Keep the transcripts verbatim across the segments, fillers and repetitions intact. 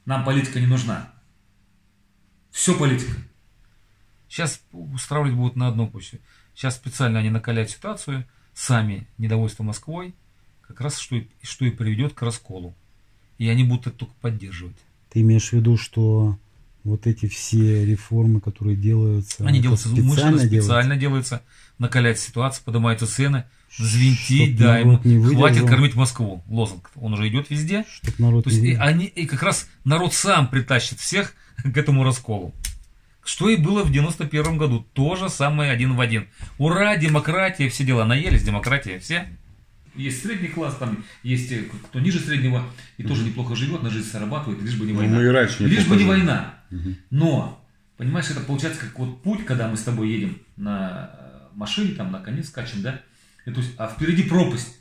нам политика не нужна. Все политика. Сейчас устраивать будут на одном почве. Сейчас специально они накаляют ситуацию, сами недовольство Москвой, как раз что и, что и приведет к расколу. И они будут это только поддерживать. Ты имеешь в виду, что вот эти все реформы, которые делаются, они делаются умышленно, специально делаются? делаются, накаляют ситуацию, поднимаются цены, взвинтить, Чтоб да, ему не хватит кормить Москву. Лозунг, он уже идет везде. народ То есть и, они, и как раз народ сам притащит всех к этому расколу. Что и было в девяносто первом году. То же самое один в один. Ура, демократия, все дела. Наелись, демократия, все. Есть средний класс, там есть кто ниже среднего и тоже неплохо живет, на жизнь зарабатывает, лишь бы не война. Мы и раньше лишь бы не жили. война. Угу. Но, понимаешь, это получается как вот путь, когда мы с тобой едем на машине, там на коне скачем, да? И, то есть, а впереди пропасть.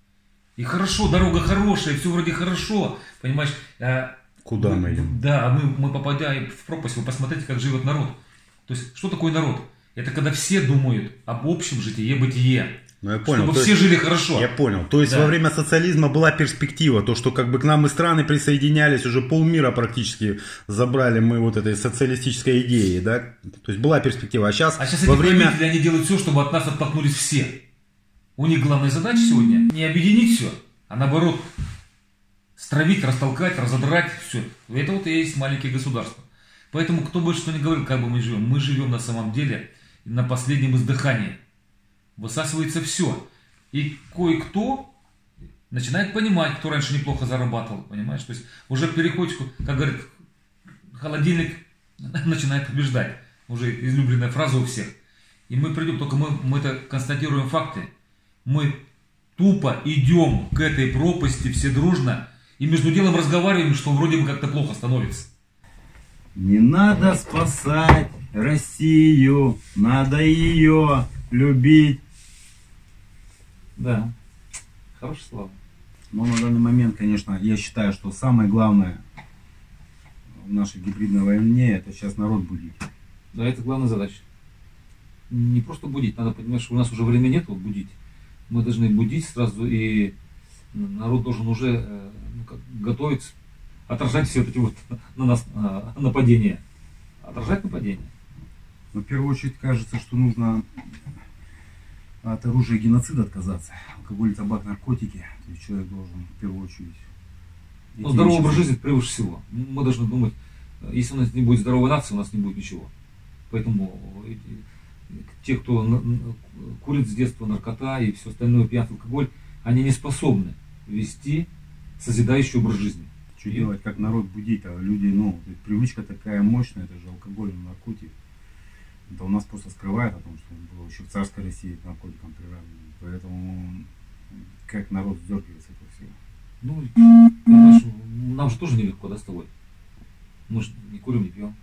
И хорошо, дорога хорошая, все вроде хорошо, понимаешь? А, Куда мы, мы едем? Да, мы, мы попадаем в пропасть, вы посмотрите, как живет народ. То есть, что такое народ? Это когда все думают об общем житие-бытие. Ну, я понял. Чтобы То все есть, жили хорошо. Я понял. То есть Да. во время социализма была перспектива, то, что как бы к нам и страны присоединялись, уже полмира практически забрали мы вот этой социалистической идеи, да? То есть была перспектива. А сейчас, а сейчас во эти время... правители, они делают все, чтобы от нас оттолкнулись все. У них главная задача сегодня не объединить все, а наоборот стравить, растолкать, разодрать все. Это вот и есть маленькие государства. Поэтому кто бы что ни говорил, как бы мы живем, мы живем на самом деле на последнем издыхании. Высасывается все. И кое-кто начинает понимать, кто раньше неплохо зарабатывал, понимаешь? То есть уже переходчику, как говорят, холодильник начинает побеждать. Уже излюбленная фраза у всех. И мы придем, только мы, мы это констатируем факты. Мы тупо идем к этой пропасти все дружно и между делом разговариваем, что вроде бы как-то плохо становится. Не надо спасать Россию, надо ее любить. Да, хорошие слова. Но на данный момент, конечно, я считаю, что самое главное в нашей гибридной войне — это сейчас народ будить. Да, это главная задача. Не просто будить, надо понимать, что у нас уже времени нет вот, будить. Мы должны будить сразу, и народ должен уже ну, как, готовиться, отражать все эти вот на нас нападения. Отражать нападения. Но в первую очередь кажется, что нужно от оружия геноцида отказаться. Алкоголь, табак, наркотики. То есть человек должен в первую очередь... Ну, здоровый образ жизни превыше всего. Мы должны думать, если у нас не будет здоровой нации, у нас не будет ничего. Поэтому те, кто курит с детства наркота и все остальное, пьянство, алкоголь, они не способны вести созидающий образ жизни. Что и... делать, как народ будить, а люди, ну, привычка такая мощная, это же алкоголь, наркотик. Это у нас просто скрывает о том, что было еще в царской России к наркотикам приравнено. Поэтому как народ сдергивается этого всего. Ну, понимаешь, нам же тоже нелегко, да, с тобой? Мы же не курим, не пьем.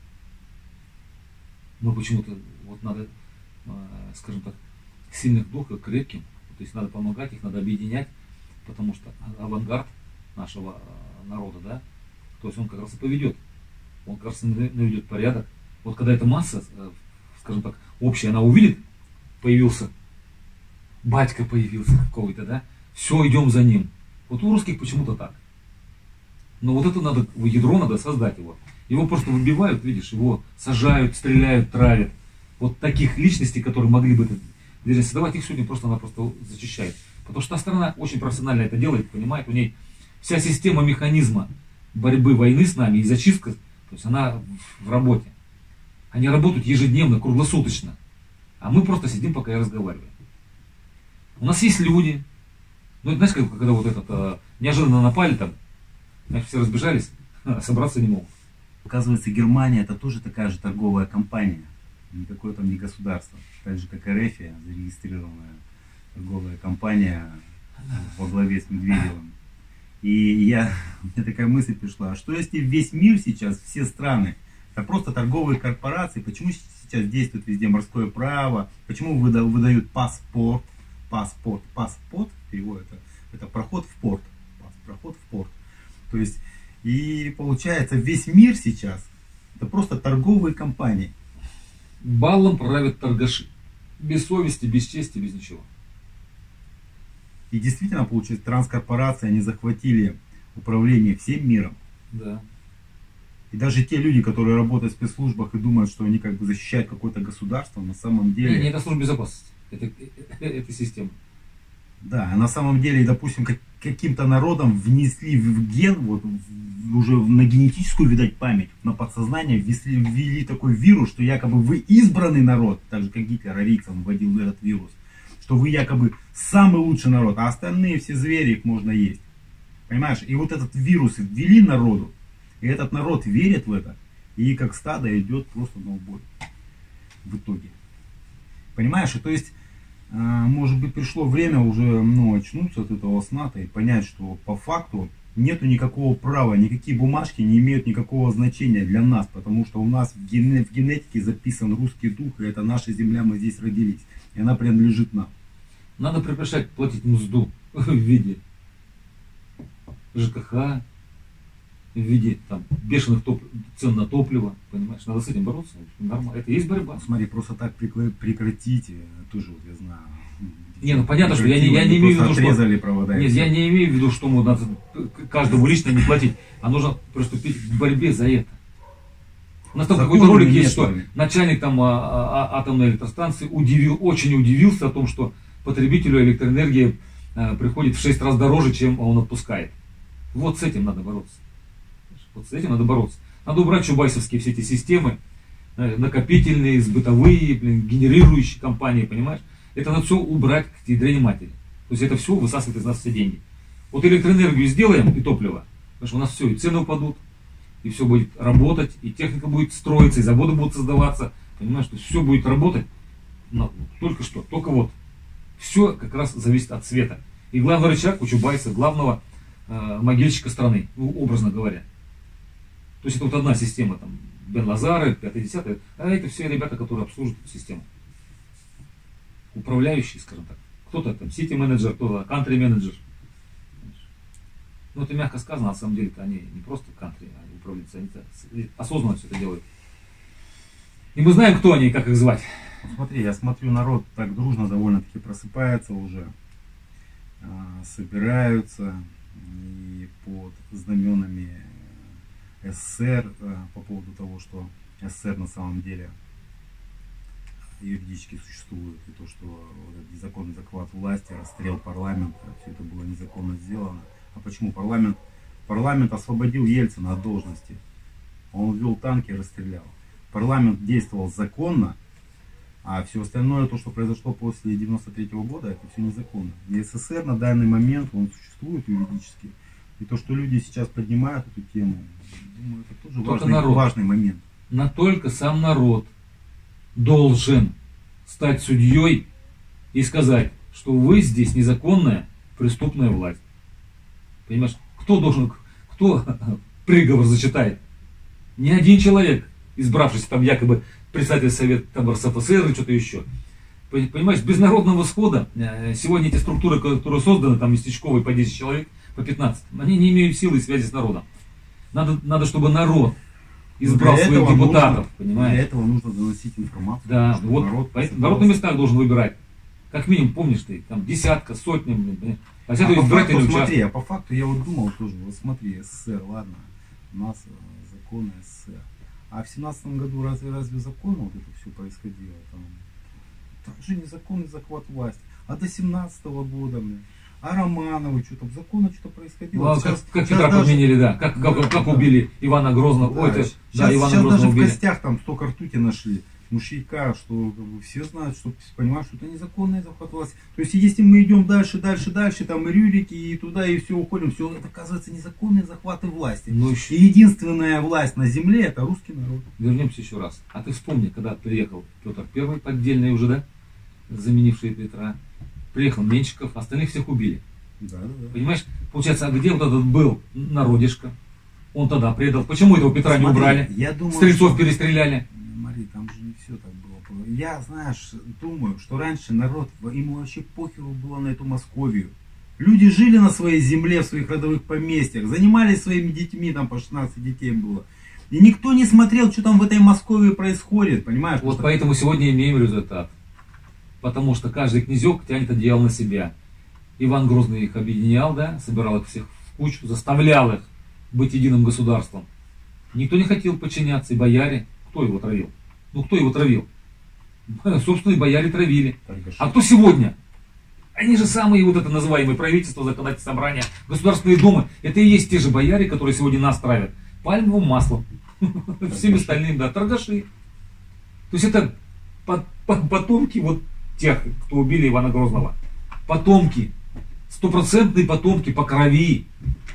Мы почему-то, вот надо, скажем так, сильных духов, крепким. То есть надо помогать, их надо объединять, потому что авангард нашего народа, да, то есть он как раз и поведет. Он как раз и наведет порядок. Вот когда эта масса, скажем так, общая, она увидит, появился, батька появился какой-то, да, все, идем за ним. Вот у русских почему-то так. Но вот это надо, ядро надо создать его. Его просто выбивают, видишь, его сажают, стреляют, травят. Вот таких личностей, которые могли бы это движение создавать, их сегодня просто-напросто зачищает. Потому что та страна очень профессионально это делает, понимает, у ней вся система механизма борьбы, войны с нами и зачистка, то есть она в работе. Они работают ежедневно, круглосуточно. А мы просто сидим, пока и разговариваем. У нас есть люди. Ну, знаешь, когда вот этот а, неожиданно напали там, знаешь, все разбежались, собраться не могут. Оказывается, Германия — это тоже такая же торговая компания. Никакое там не государство. Так же, как РФ, зарегистрированная торговая компания во главе с Медведевым. И я, мне такая мысль пришла, а что если весь мир сейчас, все страны, это просто торговые корпорации, почему сейчас действует везде морское право, почему выдают паспорт, паспорт, паспорт, перевод это, это проход в порт, проход в порт. То есть, и получается, весь мир сейчас, это просто торговые компании. Баллом правят торгаши. Без совести, без чести, без ничего. И действительно, получается, транскорпорации, они захватили управление всем миром. Да. И даже те люди, которые работают в спецслужбах и думают, что они как бы защищают какое-то государство, на самом деле... Не, не это служба безопасности, это, это, это система. Да, на самом деле, допустим, как, каким-то народом внесли в ген, вот в, уже на генетическую, видать, память, на подсознание ввели, ввели такой вирус, что якобы вы избранный народ, так же как Гитлер Риксон вводил этот вирус, что вы якобы самый лучший народ, а остальные все звери, их можно есть. Понимаешь? И вот этот вирус ввели народу, и этот народ верит в это, и как стадо идет просто на убой в итоге. Понимаешь? И то есть, может быть, пришло время уже ну, очнуться от этого сна-то и понять, что по факту нету никакого права, никакие бумажки не имеют никакого значения для нас, потому что у нас в, ген... в генетике записан русский дух, и это наша земля, мы здесь родились, и она принадлежит нам. Надо прекращать платить мзду в виде ЖКХ, в виде там, бешеных топ... цен на топливо, понимаешь, надо с этим бороться, нормально, это и есть борьба. Смотри, просто так прекратите, тоже вот я знаю. Не, ну понятно, что я не, я не имею в виду, что... Провода, Нет, я не имею в виду, что надо каждому лично не платить, а нужно приступить к борьбе за это. У нас там какой-то ролик есть, что начальник там а, а, атомной электростанции удивил, очень удивился о том, что потребителю электроэнергии а, приходит в шесть раз дороже, чем он отпускает. Вот с этим надо бороться. Вот с этим надо бороться. Надо убрать чубайсовские все эти системы, накопительные, сбытовые, блин, генерирующие компании, понимаешь? Это надо все убрать к ядрене матери. То есть это все высасывает из нас все деньги. Вот электроэнергию сделаем и топливо, потому что у нас все, и цены упадут, и все будет работать, и техника будет строиться, и заводы будут создаваться. Понимаешь, что все будет работать, но только что, только вот. Все как раз зависит от света. И главный рычаг у Чубайса, главного э, могильщика страны, ну, образно говоря. То есть это вот одна система, там, Бен Лазары, пятое, десятое, а это все ребята, которые обслуживают эту систему. Управляющий, скажем так. Кто-то там сити-менеджер, кто-то кантри-менеджер. Ну, это мягко сказано, на самом деле-то они не просто кантри, они управляются, они осознанно все это делают. И мы знаем, кто они и как их звать. Смотри, я смотрю, народ так дружно довольно-таки просыпается уже, собираются и под знаменами СССР по поводу того, что СССР на самом деле юридически существует, и то, что вот этот незаконный захват власти, расстрел парламента, все это было незаконно сделано. А почему? Парламент, парламент освободил Ельцина от должности. Он ввел танки и расстрелял. Парламент действовал законно, а все остальное, то, что произошло после девяносто третьего года, это все незаконно. И СССР на данный момент, он существует юридически. И то, что люди сейчас поднимают эту тему, думаю, это тоже важный, важный момент. Но только сам народ должен стать судьей и сказать, что вы здесь незаконная преступная власть. Понимаешь, кто должен, кто приговор зачитает? Ни один человек, избравшийся там якобы председатель Совета там, эр эс эф эс эр или что-то еще. Понимаешь, без народного схода сегодня эти структуры, которые созданы, там местечковые по десять человек, по пятнадцать, они не имеют силы и связи с народом. Надо, надо чтобы народ избрал своих депутатов, нужно, понимаешь? Для этого нужно доносить информацию. Да, вот народ, поэтому народ на местах должен выбирать. Как минимум, помнишь ты, там десятка, сотня, блин, а, а по факту, смотри, а по факту я вот думал тоже, вот смотри, СССР, ладно, у нас законы СССР. А в семнадцатом году разве, разве законно вот это все происходило? Там, также незаконный захват власти. А до семнадцатого года, блин, а Романовы, что там, законно что-то происходило. Ну, сейчас, как как Петра даже... подменили, да, как, да, как, как да. убили Ивана Грозного. Да, Ой, это, сейчас да, Ивана сейчас Грозного даже убили. в костях там столько ртути нашли. Мужика, что как бы, все знают, что понимают, что это незаконный захват власти. То есть, если мы идем дальше, дальше, дальше, там и Рюрики, и туда, и все уходим, все это оказывается незаконные захваты власти. Ну, еще... И единственная власть на земле это русский народ. Вернемся еще раз. А ты вспомни, когда приехал Петр Первый, поддельный уже, да, заменивший Петра, приехал Меньшиков, остальных всех убили. Да, да, да. Понимаешь, получается, а где вот этот был народишко? Он тогда предал. Почему этого Петра Смотри, не убрали? Я думаю, Стрельцов что... перестреляли. Мари, там же не все так было. Я, знаешь, думаю, что раньше народ, ему вообще похеру было на эту Московию. Люди жили на своей земле, в своих родовых поместьях, занимались своими детьми, там по шестнадцать детей было. И никто не смотрел, что там в этой Москве происходит, понимаешь? Вот Просто... поэтому сегодня имеем результат. Потому что каждый князек тянет одеяло на себя. Иван Грозный их объединял, да, собирал их всех в кучу, заставлял их быть единым государством. Никто не хотел подчиняться, и бояре. Кто его травил? Ну кто его травил? Собственно, и бояре травили. А кто сегодня? Они же самые вот это называемые правительства, законодательные собрания, государственные думы. Это и есть те же бояре, которые сегодня нас травят. Пальмовым маслом. Всем остальным, да, торгаши. То есть это потомки вот тех, кто убили Ивана Грозного. Потомки. Стопроцентные потомки по крови.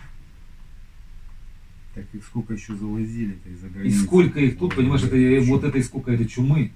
Так и сколько еще завозили-то из-за И границы. сколько их тут, понимаешь, это, вот это и сколько это чумы.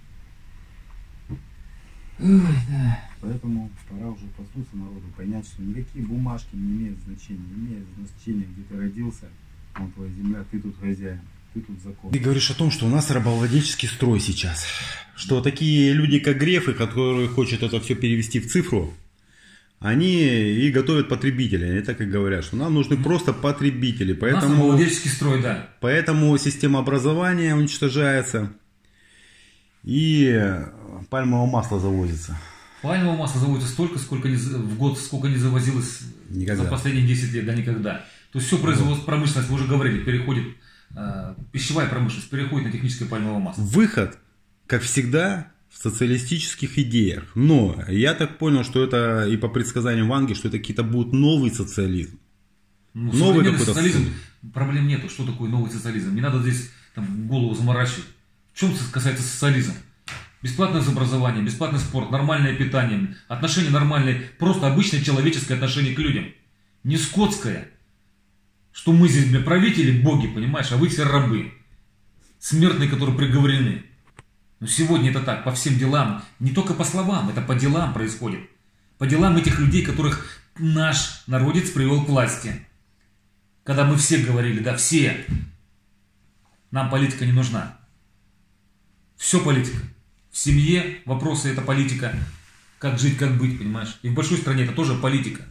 Ой, да. Поэтому пора уже проснуться народу, понять, что никакие бумажки не имеют значения. Не имеет значения, где ты родился, он твоя земля, ты тут хозяин, ты тут закон. Ты говоришь о том, что у нас рабовладельческий строй сейчас. Что такие люди, как Грефы, которые хотят это все перевести в цифру, они и готовят потребителей. Они так и говорят, что нам нужны просто потребители. У нас Поэтому, рабовладельческий строй, да. поэтому система образования уничтожается. И пальмовое масло завозится. Пальмовое масло заводится столько, сколько не, за- в год, сколько не завозилось Никогда. за последние десять лет, да никогда. То есть все производство, промышленность, вы уже говорили, переходит, э, пищевая промышленность переходит на техническое пальмовое масло. Выход, как всегда, в социалистических идеях. Но я так понял, что это и по предсказаниям Ванги, что это какие-то будут новый социализм. Ну, Новый современный какой-то социализм, проблем нету. Что такое новый социализм? Не надо здесь там, голову заморачивать. В чем касается социализма? Бесплатное образование, бесплатный спорт, нормальное питание, отношения нормальные, просто обычное человеческое отношение к людям. Не скотское, что мы здесь, бля, правители, боги, понимаешь, а вы все рабы. Смертные, которые приговорены. Но сегодня это так, по всем делам, не только по словам, это по делам происходит. По делам этих людей, которых наш народец привел к власти. Когда мы все говорили, да, все, нам политика не нужна. Все политика. В семье вопросы это политика. Как жить, как быть, понимаешь? И в большой стране это тоже политика.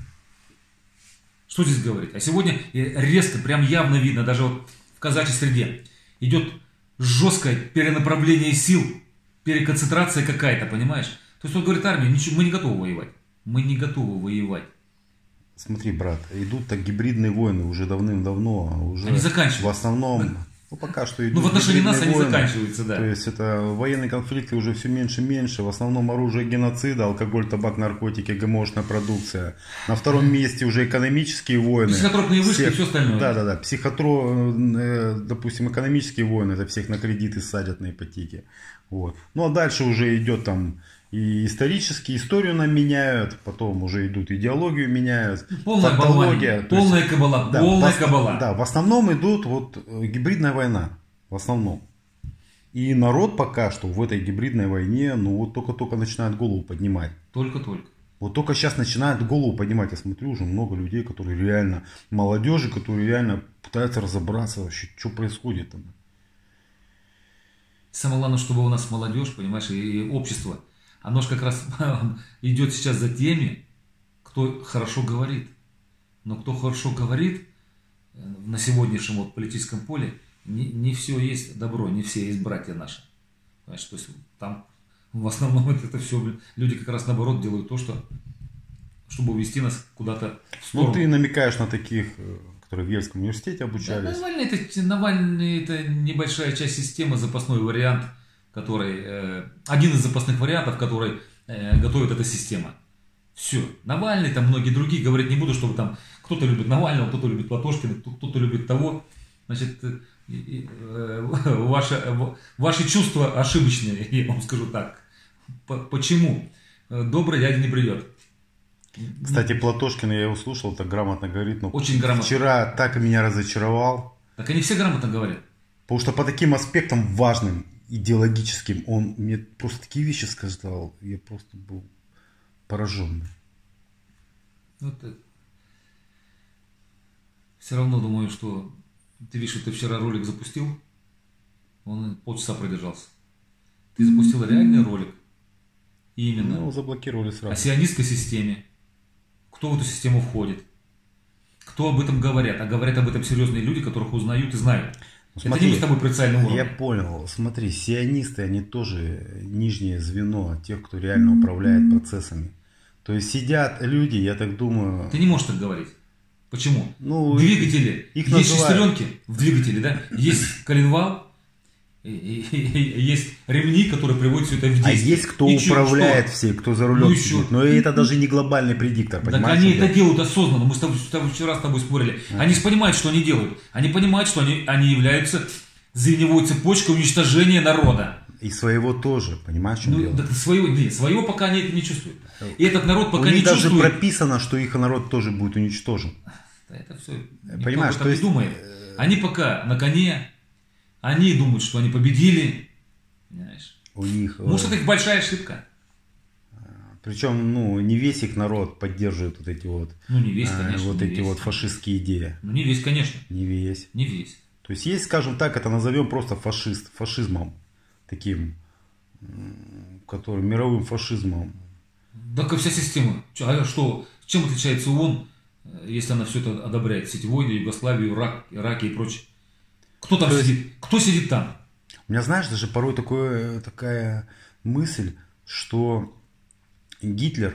Что здесь говорить? А сегодня резко, прям явно видно, даже вот в казачьей среде, идет жесткое перенаправление сил, переконцентрация какая-то, понимаешь? То есть он говорит, армия, ничего, мы не готовы воевать. Мы не готовы воевать. Смотри, брат, идут так гибридные войны уже давным-давно. Уже Они заканчиваются. В основном, ну пока что идут Ну в отношении нас они гибридные войны. заканчиваются, да. То есть это военные конфликты уже все меньше и меньше. В основном оружие геноцида, алкоголь, табак, наркотики, ГМОшная продукция. На втором месте уже экономические войны. Психотропные вышки и все остальное. Да, да, да. Психотро, э, допустим, экономические войны, это всех на кредиты садят на ипотеки. Вот. Ну а дальше уже идет там и исторически, историю нам меняют, потом уже идут идеологию меняют, Полная фактология. болванья, полная кабала, Да, полная в, кабала. Да, в основном идут вот э, гибридная война. В основном. И народ пока что в этой гибридной войне, ну вот только-только начинает голову поднимать. Только-только. Вот только сейчас начинают голову поднимать. Я смотрю, уже много людей, которые реально, молодежи, которые реально пытаются разобраться вообще, что происходит там. Самое главное, чтобы у нас молодежь, понимаешь, и общество, оно же как раз идет сейчас за теми, кто хорошо говорит. Но кто хорошо говорит на сегодняшнем вот политическом поле, не, не все есть добро, не все есть братья наши. Понимаешь, то есть там в основном это, это все люди как раз наоборот делают то, что чтобы увести нас куда-то в сторону. Ну ты намекаешь на таких, которые в Ельском университете Да, обучались. Навальный, это, Навальный это небольшая часть системы, запасной вариант, который, э, один из запасных вариантов, который э, готовит эта система. Все. Навальный, там многие другие, говорить не буду, чтобы там кто-то любит Навального, кто-то любит Платошкина, кто-то любит того. Значит, э, э, ваши, ваши чувства ошибочные, я вам скажу так. Почему? Добрый дядя не придет. Кстати, Платошкина, я его слушал, так грамотно говорит, но Очень грамотно. вчера так меня разочаровал. Так они все грамотно говорят. Потому что по таким аспектам важным, идеологическим, он мне просто такие вещи сказал, я просто был пораженный. Вот, все равно думаю, что ты видишь, что ты вчера ролик запустил, он полчаса продержался. Ты запустил реальный ролик. Именно. Ну, заблокировали сразу. О сионистской системе. Кто в эту систему входит. Кто об этом говорят. А говорят об этом серьезные люди, которых узнают и знают. Ну, это смотри, не мы с тобой прицельный уровень. Я понял. Смотри, сионисты, они тоже нижнее звено тех, кто реально управляет процессами. То есть сидят люди, я так думаю... Ты не можешь так говорить. Почему? Ну, Двигатели, их есть называют. шестеренки в двигателе, да? Есть коленвал, и, и, и, есть ремни, которые приводят все это в действие. А есть кто И чё, управляет что? все, кто за рулем Ну и сидит. чё? Но это даже не глобальный предиктор, Так понимаешь? они ребят? это делают осознанно. Мы с тобой, с тобой вчера с тобой спорили. Они понимают, что они делают. Они понимают, что они, они являются звеневой цепочкой уничтожения народа. И своего тоже, понимаешь, в чем Ну, дело? да, своего, нет, своего пока они это не чувствуют. И этот народ пока У них не даже чувствует. прописано, что их народ тоже будет уничтожен. Да это все. Понимаешь, Никто то так есть- не думает. Они пока на коне. Они думают, что они победили. Понимаешь? У них, э, Может, это их большая ошибка. причем, ну, не весь их народ поддерживает вот эти вот, Ну, не весь, э, конечно. вот не эти весь. вот фашистские идеи. Ну, не весь, конечно. Не весь. Не весь. То есть есть, скажем так, это назовем просто фашист, фашизмом таким, м, который мировым фашизмом. Так и вся система. Чё, А что, чем отличается ООН, э, если она все это одобряет? Все эти войны, Югославию, Ирак, Ираки и прочее. Кто там То есть- сидит? Кто сидит там? У меня, знаешь, даже порой такое, такая мысль, что Гитлер,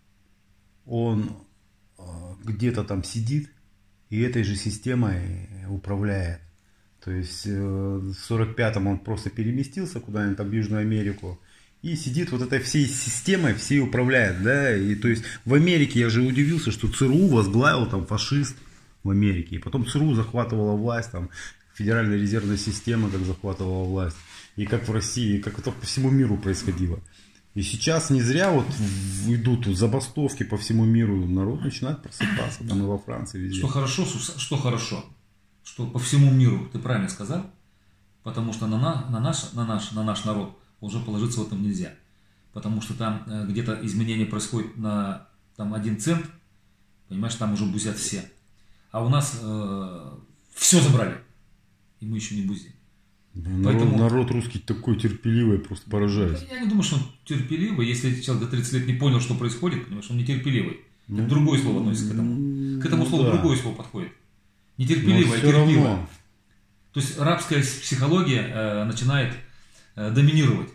он э, где-то там сидит и этой же системой управляет. То есть э, в сорок пятом он просто переместился куда-нибудь там в Южную Америку и сидит вот этой всей системой, всей управляет, да, и то есть в Америке я же удивился, что ЦРУ возглавил там фашист в Америке, и потом ЦРУ захватывала власть, там Федеральная резервная система как захватывала власть, и как в России, и как это по всему миру происходило. И сейчас не зря вот в- идут забастовки по всему миру, народ начинает просыпаться, там и во Франции везде. Что хорошо, Сус- что хорошо, что по всему миру, ты правильно сказал, потому что на, на, на, наш, на, наш, на наш народ уже положиться в этом нельзя. Потому что там э, где-то изменения происходят на там, один цент, понимаешь, там уже бузят все. А у нас э, все забрали, и мы еще не бузим. Да, народ, Поэтому- народ русский такой терпеливый, просто поражаюсь. Я не думаю, что он терпеливый. Если человек до тридцати лет не понял, что происходит, понимаешь, он не терпеливый. Ну, Это другое слово относится к этому. К этому слову да. другое слово подходит. Не Но терпеливый, а все терпеливый. равно. То есть рабская психология э, начинает э, доминировать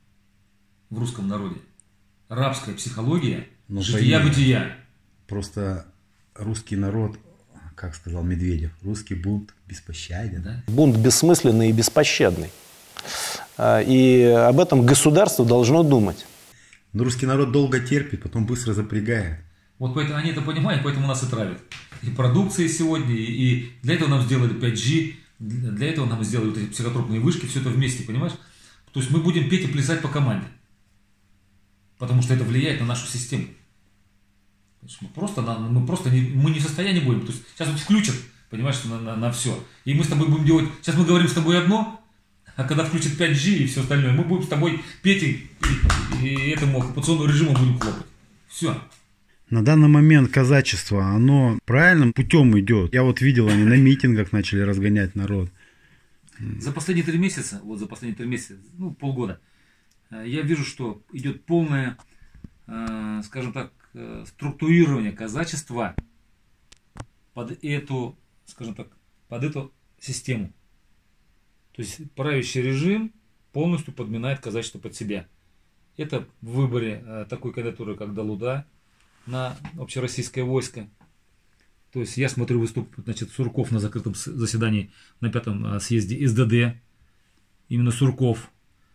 в русском народе. Рабская психология, Ну, жития-бытия. Просто русский народ, как сказал Медведев, русский бунт беспощаден. Да? Бунт бессмысленный и беспощадный. А, И об этом государство должно думать. Но русский народ долго терпит, потом быстро запрягает. Вот поэтому они это понимают, поэтому нас и травят. И продукции сегодня, и, и для этого нам сделали пять джи, для этого нам сделали вот эти психотропные вышки, все это вместе, понимаешь? То есть мы будем петь и плясать по команде. Потому что это влияет на нашу систему. Понимаешь, Мы просто, на- мы просто не, мы не в состоянии будем. То есть сейчас вот включат, понимаешь, на, на, на все. И мы с тобой будем делать... Сейчас мы говорим с тобой одно, а когда включат пять джи и все остальное, мы будем с тобой петь и, и, и этому оккупационному режиму будем хлопать. Все. На данный момент казачество, оно правильным путем идет. Я вот видел, они на митингах начали разгонять народ. За последние три месяца, вот за последние три месяца, ну полгода, э, я вижу, что идет полное, э, скажем так, э, структурирование казачества под эту, скажем так, под эту систему. То есть правящий режим полностью подминает казачество под себя. Это в выборе э, такой кандидатуры, как Далуда на общероссийское войско. То есть я смотрю, выступит, значит, Сурков на закрытом с- заседании на пятом а, съезде эс дэ дэ. Именно Сурков.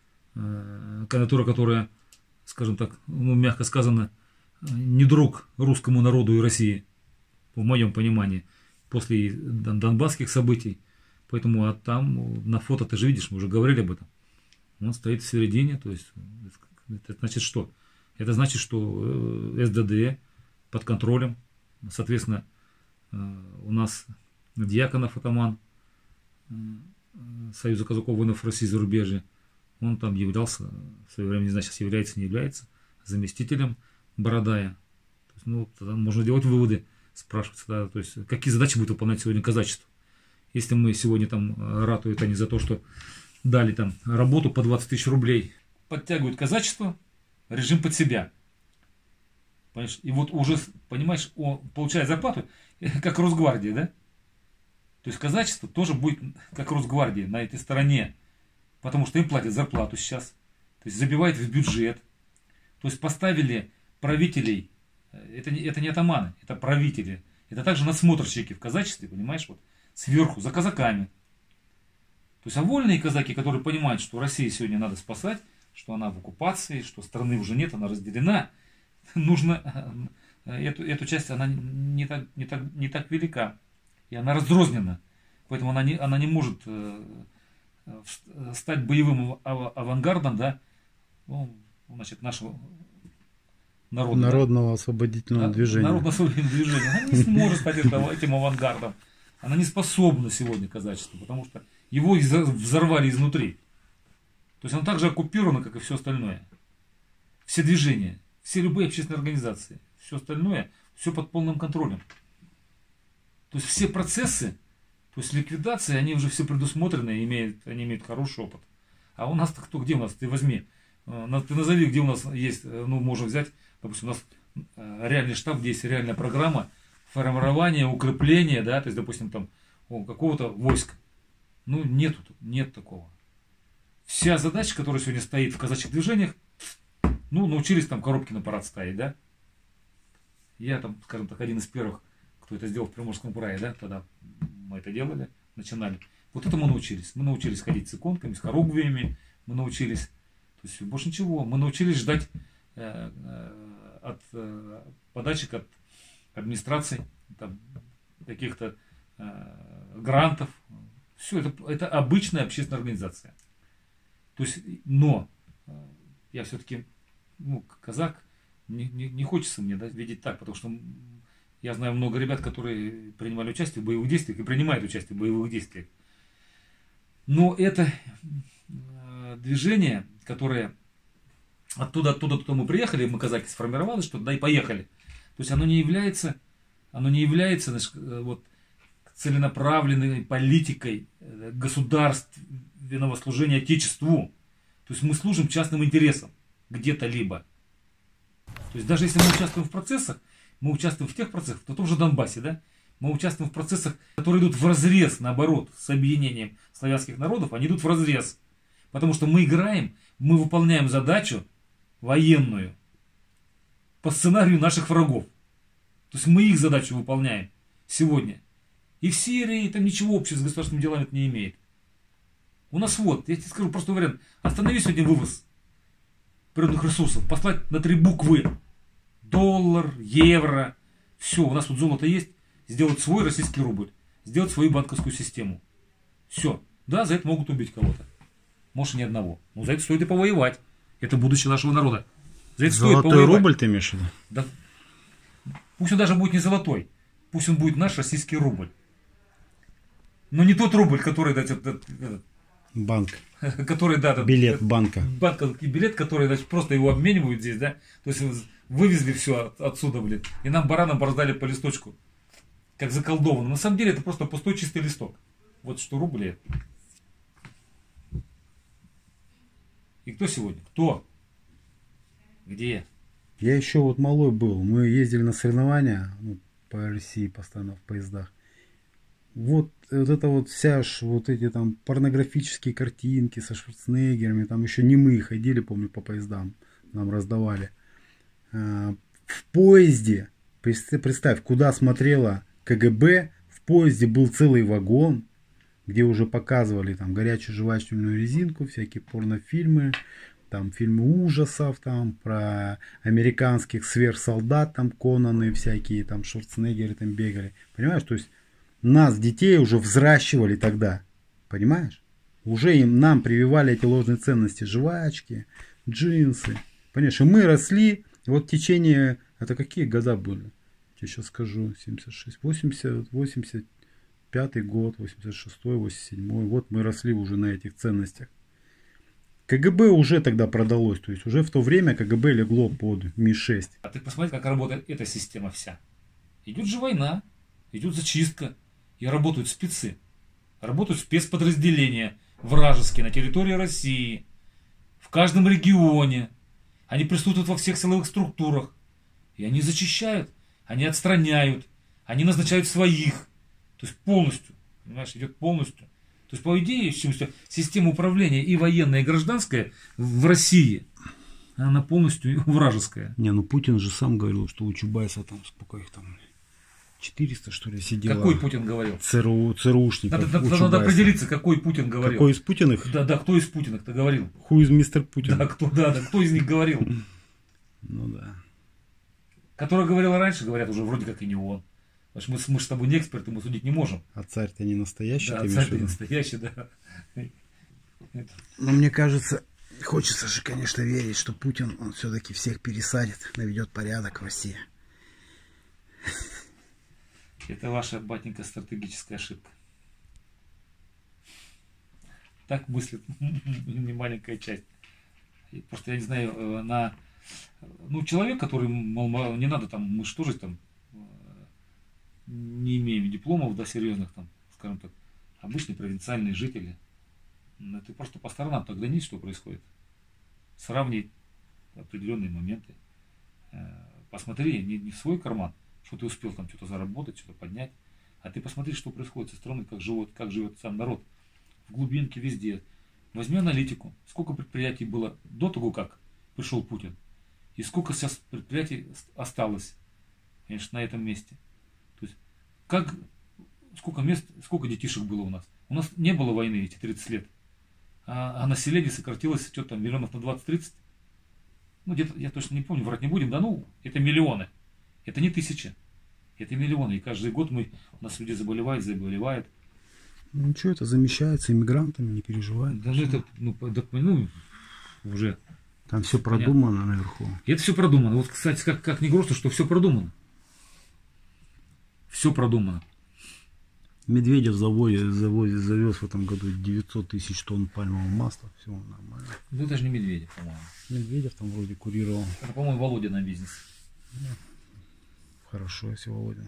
Э, Кандидатура, которая, скажем так, ну, мягко сказано, э, не друг русскому народу и России, в моем понимании, после дон- донбасских событий. Поэтому а там на фото ты же видишь, мы уже говорили об этом. Он стоит в середине, то есть это значит что? Это значит, что э, эс дэ дэ под контролем, соответственно, у нас Дьяконов атаман Союза казаков воинов России зарубежья, он там являлся, в свое время, не знаю, сейчас является, не является, заместителем Бородая. То есть, ну, тогда можно делать выводы, спрашиваться, да, то есть, какие задачи будет выполнять сегодня казачество. Если мы сегодня там ратуют они за то, что дали там работу по двадцать тысяч рублей, подтягивают казачество, режим под себя. Понимаешь? И вот уже, понимаешь, он получает зарплату, как Росгвардия, да? То есть казачество тоже будет как Росгвардия на этой стороне, потому что им платят зарплату сейчас, то есть забивает в бюджет. То есть поставили правителей, это не, это не атаманы, это правители, Это также надсмотрщики в казачестве, понимаешь, вот сверху, за казаками. То есть, а вольные казаки, которые понимают, что Россию сегодня надо спасать, что она в оккупации, что страны уже нет, она разделена, нужно эту, эту часть, она не так, не, так, не так велика, и она разрознена, поэтому она не, она не может стать боевым авангардом, да, ну, значит, нашего народа, Народного да? освободительного Да, движения. Народного освободительного движения. Она не сможет стать этим авангардом. Она не способна сегодня казачеству, потому что его взорвали изнутри. То есть оно так же оккупировано, как и все остальное. Все движения, все любые общественные организации, все остальное, все под полным контролем. То есть все процессы, то есть ликвидации, они уже все предусмотрены, имеют, они имеют хороший опыт. А у нас-то кто, где у нас? Ты возьми, ты назови, где у нас есть, ну, можем взять, допустим, у нас реальный штаб, где есть реальная программа формирования, укрепления, да, то есть, допустим, там, у какого-то войска. Ну, нету, нет такого. Вся задача, которая сегодня стоит в казачьих движениях, ну, научились там коробки на парад ставить, да. Я там, скажем так, один из первых, кто это сделал в Приморском крае, да, тогда мы это делали, начинали. Вот это мы научились. Мы научились ходить с иконками, с хоругвиями, мы научились, то есть больше ничего, мы научились ждать э, э, от э, подачек, от администраций, там, каких-то э, грантов. Все, это, это обычная общественная организация. То есть, но э, я все-таки, ну, казак, не, не, не хочется мне, да, видеть так, потому что я знаю много ребят, которые принимали участие в боевых действиях и принимают участие в боевых действиях. Но это э, движение, которое оттуда, оттуда, оттуда мы приехали, мы казаки сформировали что-то, да, и поехали. То есть оно не является, оно не является, значит, вот, целенаправленной политикой государственного служения Отечеству. То есть мы служим частным интересам где-то либо. То есть даже если мы участвуем в процессах, мы участвуем в тех процессах, в том же Донбассе, да, мы участвуем в процессах, которые идут вразрез, наоборот, с объединением славянских народов, они идут вразрез. Потому что мы играем, мы выполняем задачу военную по сценарию наших врагов. То есть мы их задачу выполняем сегодня. И в Сирии там ничего общего с государственными делами это не имеет. У нас вот, я тебе скажу простой вариант. Останови сегодня вывоз природных ресурсов, послать на три буквы. Доллар, евро. Все, у нас тут золото есть. Сделать свой российский рубль. Сделать свою банковскую систему. Все. Да, за это могут убить кого-то. Может, ни одного. Но за это стоит и повоевать. Это будущее нашего народа. За это стоит Золотой повоевать. рубль ты имеешь в виду? Да. Пусть он даже будет не золотой. Пусть он будет наш российский рубль. Но не тот рубль, который, да, этот, этот, Банк. который, да, этот, Билет этот, банка. банковский билет, который, значит, просто его обменивают здесь, да. То есть вывезли все от, отсюда, блин. И нам баранам раздали по листочку. Как заколдованно. На самом деле это просто пустой чистый листок. Вот что рубли. И кто сегодня? Кто? Где? Я еще вот малой был. Мы ездили на соревнования, ну, по России постоянно в поездах. Вот, вот это вот вся ж, вот эти там порнографические картинки со Шварценеггерами, там еще не мы ходили, помню, по поездам, нам раздавали. А, в поезде, представь, куда смотрела КГБ, в поезде был целый вагон, где уже показывали там горячую жвачную резинку, всякие порнофильмы, там фильмы ужасов, там про американских сверхсолдат, там Конаны всякие, там Шварценеггеры там бегали. Понимаешь, то есть нас, детей, уже взращивали тогда. Понимаешь? Уже им, нам прививали эти ложные ценности. Жвачки, джинсы. Понимаешь? И мы росли. И вот в течение... Это какие года были? Я сейчас скажу. семьдесят шесть, восемьдесят, восемьдесят пятый год, восемьдесят шестой, восемьдесят седьмой. Вот мы росли уже на этих ценностях. КГБ уже тогда продалось. То есть уже в то время КГБ легло под Ми шесть. А ты посмотри, как работает эта система вся. Идет же война. Идет зачистка. И работают спецы. Работают спецподразделения вражеские на территории России. В каждом регионе. Они присутствуют во всех силовых структурах. И они зачищают. Они отстраняют. Они назначают своих. То есть полностью. Понимаешь, идет полностью. То есть по идее система управления и военная, и гражданская в России, она полностью вражеская. Не, ну Путин же сам говорил, что у Чубайса там сколько их там... четыреста, что ли, сидело. Какой Путин говорил? ЦРУ, ЦРУшников. Надо, надо, надо определиться, какой Путин говорил. Какой из Путиных? Да, да, кто из Путиных-то говорил? Who is мистер Путин? Да, кто, да, да, кто из них говорил? Ну да. Который говорил раньше, говорят, уже вроде как и не он. Потому что мы, мы с тобой не эксперты, мы судить не можем. А царь-то не настоящий? Да, ты царь-то не имеешь в виду? настоящий, да. Но мне кажется, хочется же, конечно, верить, что Путин, он все-таки всех пересадит, наведет порядок в России. Это ваша, батенька, стратегическая ошибка. Так мыслит не маленькая часть. И просто я не знаю, на ну, человек, который, мол, не надо там, мы что же там, не имеем дипломов, да, серьезных там, скажем так, обычные провинциальные жители. Но ты просто по сторонам тогда не что происходит. Сравни определенные моменты. Посмотри не, не в свой карман, что ты успел там что-то заработать, что-то поднять, а ты посмотри, что происходит со стороны, как живет, как живет сам народ. В глубинке, везде. Возьми аналитику. Сколько предприятий было до того, как пришел Путин, и сколько сейчас предприятий осталось, конечно, на этом месте. То есть, как, сколько мест, сколько детишек было у нас. У нас не было войны эти тридцать лет, а, а население сократилось что-то там миллионов на двадцать-тридцать. Ну, где-то, я точно не помню, врать не будем, да ну, это миллионы. Это не тысячи, это миллионы. И каждый год мы, у нас люди заболевают, заболевают. Ну, ничего, это замещается иммигрантами, не переживай. Даже это, ну, ну, уже. Там все продумано наверху. И это все продумано. Вот, кстати, как, как не грустно, что все продумано. Все продумано. Медведев завозит, завозит, завез в этом году девятьсот тысяч тонн пальмового масла. Все нормально. Ну, это же не Медведев, по-моему. Медведев там вроде курировал. Это, по-моему, Володя на бизнес. Хорошо, если Володя.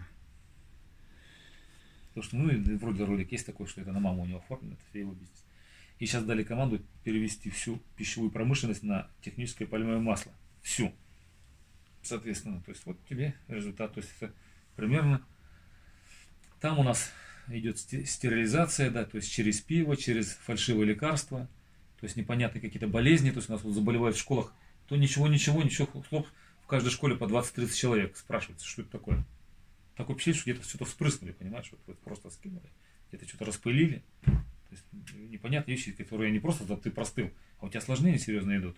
Потому что, ну, вроде ролик есть такой, что это на маму у него оформлено, это его бизнес. И сейчас дали команду перевести всю пищевую промышленность на техническое пальмовое масло. Всю. Соответственно, то есть вот тебе результат. То есть это примерно там у нас идет стерилизация, да, то есть через пиво, через фальшивые лекарства, то есть непонятные какие-то болезни, то есть у нас вот заболевают в школах, то ничего, ничего, ничего, хлоп, в каждой школе по двадцать-тридцать человек. Спрашивается, что это такое. Такое впечатление, что где-то что-то вспрыснули, понимаешь, вот, вот просто скинули, где-то что-то распылили. То есть непонятные вещи, которые не просто да, ты простыл, а у тебя осложнения серьезно идут.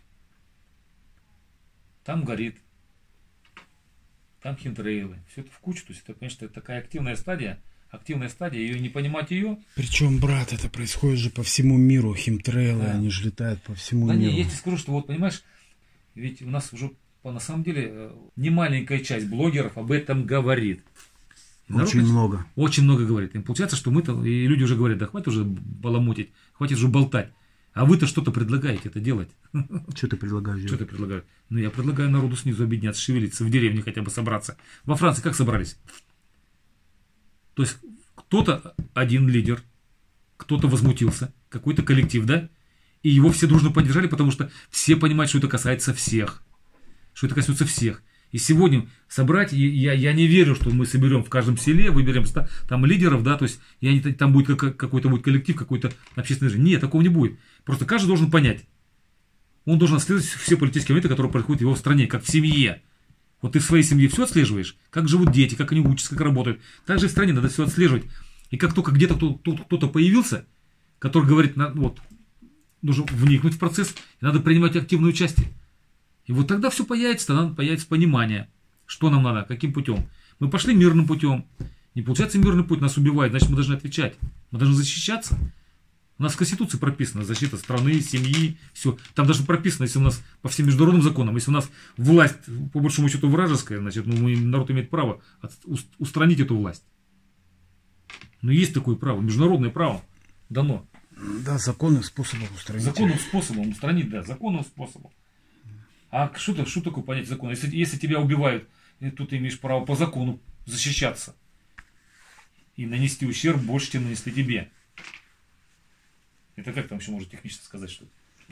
Там горит, там химтрейлы, все это в кучу, то есть это, конечно, это такая активная стадия, активная стадия, ее не понимать ее. Причем, брат, это происходит же по всему миру, химтрейлы, да. Они же летают по всему да миру. Не, я тебе скажу, что вот, понимаешь, ведь у нас уже, на самом деле, немаленькая часть блогеров об этом говорит. Очень народ, много. Очень много говорит. И получается, что мы-то, и люди уже говорят, да хватит уже баламутить, хватит уже болтать. А вы-то что-то предлагаете это делать. Что ты предлагаешь? Что ты предлагаешь? Ну, я предлагаю народу снизу объединяться, шевелиться, в деревне хотя бы собраться. Во Франции как собрались? То есть, кто-то один лидер, кто-то возмутился, какой-то коллектив, да? И его все дружно поддержали, потому что все понимают, что это касается всех. Что это коснется всех. И сегодня собрать, я, я не верю, что мы соберем в каждом селе, выберем там лидеров, да, то есть я не, там будет какой-то будет коллектив, какой-то общественный жизнь. Нет, такого не будет. Просто каждый должен понять. Он должен отслеживать все политические моменты, которые происходят в его стране, как в семье. Вот ты в своей семье все отслеживаешь, как живут дети, как они учатся, как работают. Так же и в стране надо все отслеживать. И как только где-то кто-то появился, который говорит, вот, нужно вникнуть в процесс, и надо принимать активное участие. И вот тогда все появится, тогда появится понимание, что нам надо, каким путем. Мы пошли мирным путем. Не получается мирный путь, нас убивает, значит мы должны отвечать. Мы должны защищаться. У нас в Конституции прописано защита страны, семьи, все. Там даже прописано, если у нас по всем международным законам, если у нас власть, по большому счету, вражеская, значит, ну, народ имеет право устранить эту власть. Но есть такое право, международное право дано. Да, законным способом устранить. Законным способом устранить, да, законным способом. А что, что такое понять закон? Если, если тебя убивают, то ты имеешь право по закону защищаться. И нанести ущерб больше, чем нанесли тебе. Это как там еще можно технически сказать, что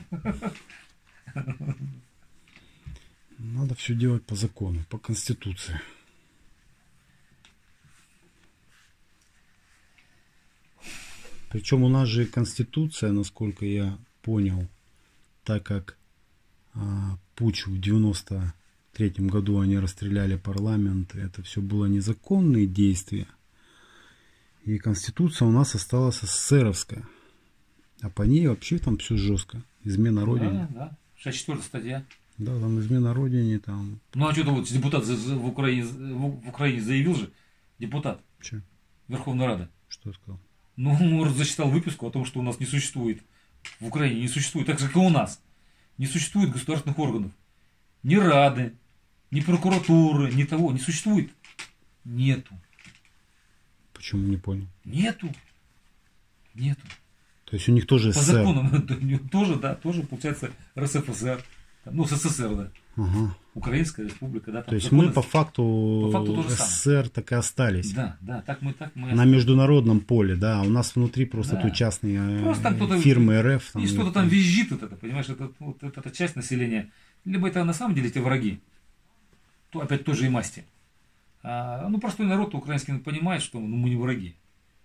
надо все делать по закону, по Конституции. Причем у нас же Конституция, насколько я понял, так как а, путч в девяносто третьем году они расстреляли парламент. Это все было незаконные действия. И конституция у нас осталась эсэсэровская. А по ней вообще там все жестко. Измена Родине. Да, да. шестьдесят четвёртая статья. Да, там измена Родине, там... Ну, а что-то вот депутат в Украине, в Украине заявил же, депутат Че? Верховной Рады. Что я сказал? Ну, он зачитал выписку о том, что у нас не существует, в Украине не существует, так же, как и у нас, не существует государственных органов. Ни Рады, ни прокуратуры, ни того, не существует. Нету. Почему, не понял? Нету. Нету. То есть у них тоже По СССР. законам тоже, да, тоже получается РСФСР. Ну, СССР, да. Ага. Украинская республика, да. Там То есть законы... мы по факту, по факту то же СССР так и остались. Да, да, так мы, так мы... На международном поле, да. А у нас внутри просто Да. тут частные Просто там кто-то- фирмы РФ. И что-то там визжит, вот это, понимаешь, это, вот, это, эта часть населения. Либо это на самом деле те враги, то опять тоже и масти. А, ну, простой народ украинский понимает, что ну, мы не враги.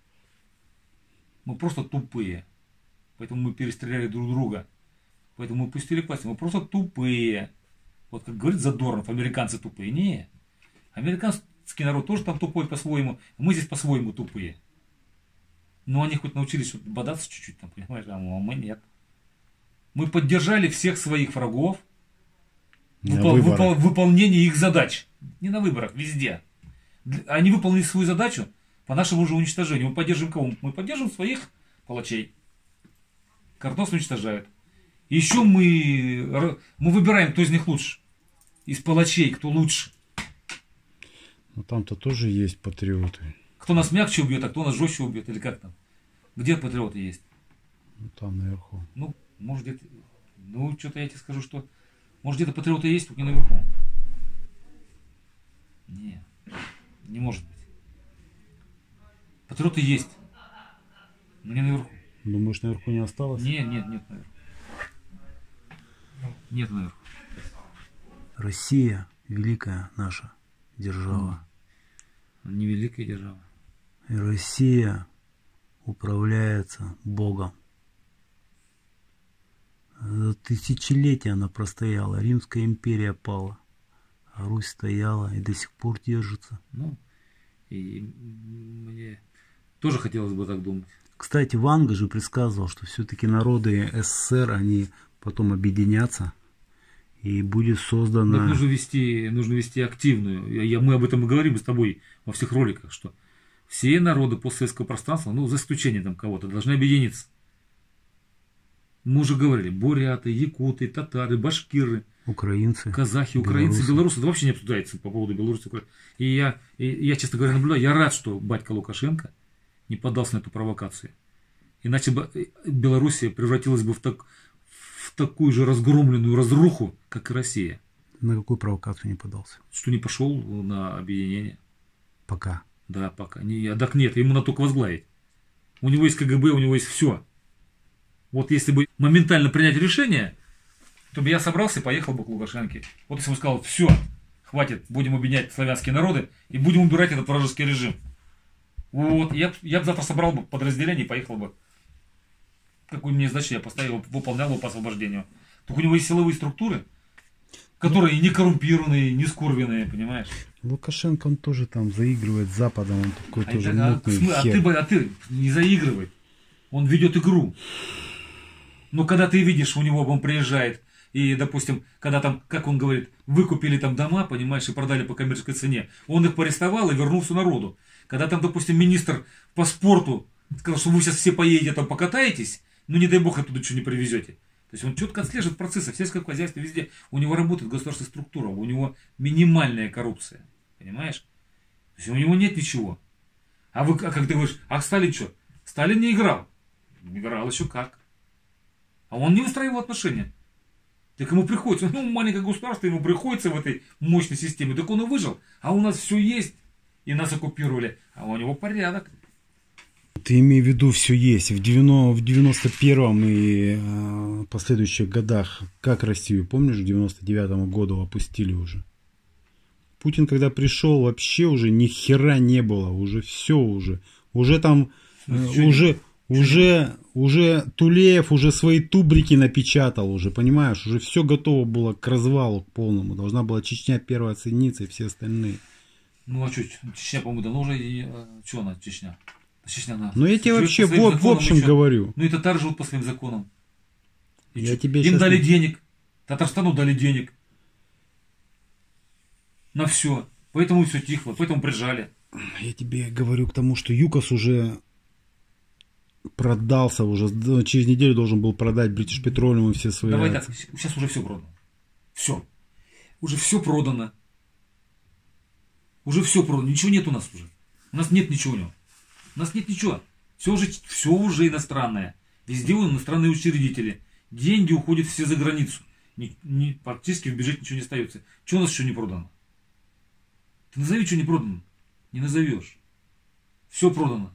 Мы просто тупые. Поэтому мы перестреляли друг друга. Поэтому мы пустили к власти. Мы просто тупые. Вот как говорит Задорнов, американцы тупые. Не. Американский народ тоже там тупой по-своему. Мы здесь по-своему тупые. Но они хоть научились вот бодаться чуть-чуть, там, понимаешь, а мы нет. Мы поддержали всех своих врагов в На выпол- выборах. выпол- выполнении их задач. Не на выборах, везде. Д- Они выполнили свою задачу по нашему же уничтожению. Мы поддерживаем кого? Мы поддерживаем своих палачей. Картос уничтожают. Еще мы, р- мы выбираем, кто из них лучше. Из палачей, кто лучше. Ну там-то тоже есть патриоты. Кто нас мягче убьет, а кто нас жестче убьет. Или как там? Где патриоты есть? Ну, там наверху. Ну, может где-то... Ну, что-то я тебе скажу, что... Может где-то патриоты есть, только не наверху. Не, не может быть. Патриоты есть, но не наверху. Думаешь, наверху не осталось? Нет, нет, нет наверху. Нет наверху. Россия великая наша держава. Невеликая держава. И Россия управляется Богом. За тысячелетия она простояла. Римская империя пала. А Русь стояла и до сих пор держится. Ну, и мне тоже хотелось бы так думать. Кстати, Ванга же предсказывал, что все-таки народы СССР, они потом объединятся. И будет создана... Так нужно вести, нужно вести активную. Я, я- мы об этом и говорим с тобой во всех роликах, что все народы постсоветского пространства, ну, за исключением там кого-то, должны объединиться. Мы уже говорили, буряты, якуты, татары, башкиры, Украинцы. казахи, украинцы, белорусы. белорусы. Это вообще не обсуждается по поводу Беларуси. И я, и я, честно говоря, наблюдаю, я рад, что батька Лукашенко не поддался на эту провокацию. Иначе бы Белоруссия превратилась бы в, так, в такую же разгромленную разруху, как и Россия. На какую провокацию не подался? Что не пошел на объединение. Пока. Да, пока. Не, а так нет, ему надо только возглавить. У него есть КГБ, у него есть все. Вот если бы моментально принять решение, то бы я собрался и поехал бы к Лукашенке. Вот если бы сказал, все, хватит, будем объединять славянские народы и будем убирать этот вражеский режим. Вот, я, б- я бы завтра собрал бы подразделение и поехал бы. Какую мне задачу я поставил, выполнял бы по освобождению. Только у него есть силовые структуры, которые не коррумпированные, не скурвенные, понимаешь? Лукашенко, он тоже там заигрывает с Западом, он такой А, тоже это- а, мутный см- а хер. ты, бы- а ты не заигрывай. Он ведет игру. Но когда ты видишь, у него он приезжает, и, допустим, когда там, как он говорит, выкупили там дома, понимаешь, и продали по коммерческой цене, он их арестовал и вернулся народу. Когда там, допустим, министр по спорту сказал, что вы сейчас все поедете там покатаетесь, ну не дай бог оттуда что не привезете. То есть он четко отслеживает процессы, в сельском хозяйстве, везде. У него работает государственная структура, у него минимальная коррупция. Понимаешь? То есть у него нет ничего. А вы, а как ты говоришь, а Сталин что? Сталин не играл. Не играл еще как. А он не устраивал отношения. Так ему приходится, ну маленькое государство, ему приходится в этой мощной системе. Так он и выжил. А у нас все есть. И нас оккупировали. А у него порядок. Ты имей в виду, все есть. В девяносто первом и э, последующих годах, как Россию, помнишь, к девяносто девятому году опустили уже. Путин, когда пришел, вообще уже ни хера не было. Уже все уже. Уже там, э, Ну, чё уже, Уже, уже Тулеев уже свои тубрики напечатал уже, понимаешь? Уже все готово было к развалу, к полному. Должна была Чечня первая оцениться и все остальные. Ну а что, Чечня, по-моему, давно уже... Что она, Чечня? Чечня, она... Ну я тебе вообще в, в общем еще... говорю. Ну и татары живут по своим законам. И я тебе Им сейчас... дали денег. Татарстану дали денег. На все. Поэтому все тихо, поэтому прижали. Я тебе говорю к тому, что ЮКОС уже продался, уже через неделю должен был продать British Petroleum и все свои... Давай так, сейчас уже все продано. Все. Уже все продано. Уже все продано. Ничего нет у нас уже. У нас нет ничего у него. У нас нет ничего. Все уже, все уже иностранное. Везде иностранные учредители. Деньги уходят все за границу. Ни, ни, практически в бюджете ничего не остается. Что у нас еще не продано? Ты назови, что не продано. Не назовешь. Все продано.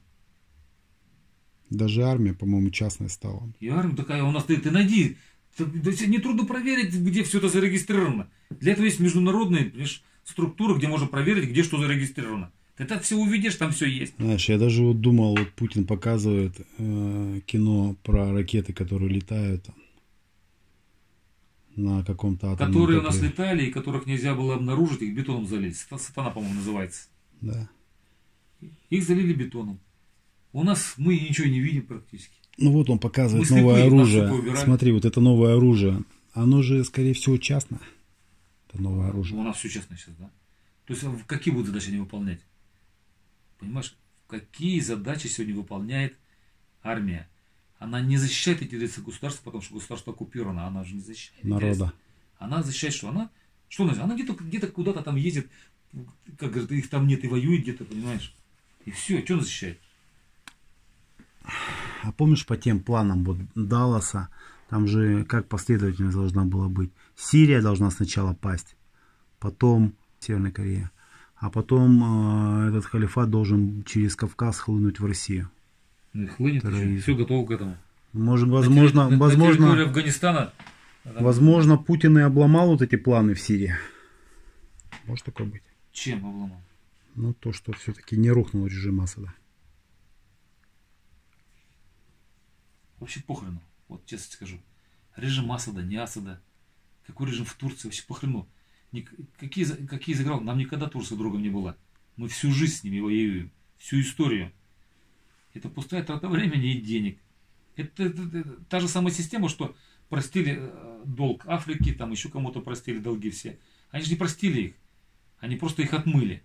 Даже армия, по-моему, частная стала. И армия такая у нас, ты, ты найди. Нетрудно проверить, где все это зарегистрировано. Для этого есть международные, понимаешь, структуры, где можно проверить, где что зарегистрировано. Ты так все увидишь, там все есть. Знаешь, я даже вот думал, вот Путин показывает э, кино про ракеты, которые летают там, на каком-то атомном Которые у котле. нас летали, и которых нельзя было обнаружить, их бетоном залили. Сатана, по-моему, называется. Да. Их залили бетоном. У нас мы ничего не видим практически. Ну вот он показывает Мы новое слепые, нас оружие. слепые убирали. Смотри, вот это новое оружие. Оно же, скорее всего, частное. Это новое оружие. У нас все честно сейчас, да? То есть какие будут задачи они выполнять? Понимаешь, какие задачи сегодня выполняет армия? Она не защищает интересы государства, потому что государство оккупировано, она же не защищает Народа. интересы. Она защищает что? Она, что она, она где-то, где-то куда-то там ездит, как говорят, их там нет и воюет где-то, понимаешь? И все, что она защищает? А помнишь по тем планам вот Далласа, там же как последовательность должна была быть? Сирия должна сначала пасть, потом Северная Корея, а потом э, этот халифат должен через Кавказ хлынуть в Россию. Ну и хлынет, Терроризм. все готово к этому. Может, возможно, на, возможно, на территории Афганистана. возможно, Путин и обломал вот эти планы в Сирии. Может такое быть? Чем обломал? Ну, то, что все-таки не рухнул режим Асада. Вообще похрену. Вот честно скажу. Режим Асада, не Асада. Какой режим в Турции, вообще похрену. Какие, какие изыграл? Нам никогда Турция другом не была. Мы всю жизнь с ними воюем. Всю историю. Это пустая трата времени и денег. Это, это, это та же самая система, что простили долг Африки, там еще кому-то простили долги все. Они же не простили их. Они просто их отмыли.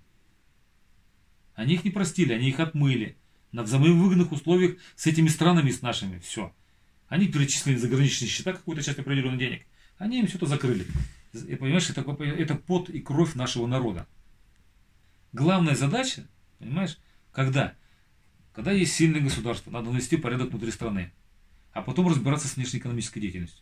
Они их не простили, они их отмыли. На взаимовыгодных условиях с этими странами, с нашими. Все. Они перечислили на заграничные счета какую-то часть определенных денег. Они им все это закрыли. И, понимаешь, это, это пот и кровь нашего народа. Главная задача, понимаешь, когда? Когда есть сильное государство, надо навести порядок внутри страны. А потом разбираться с внешнеэкономической деятельностью.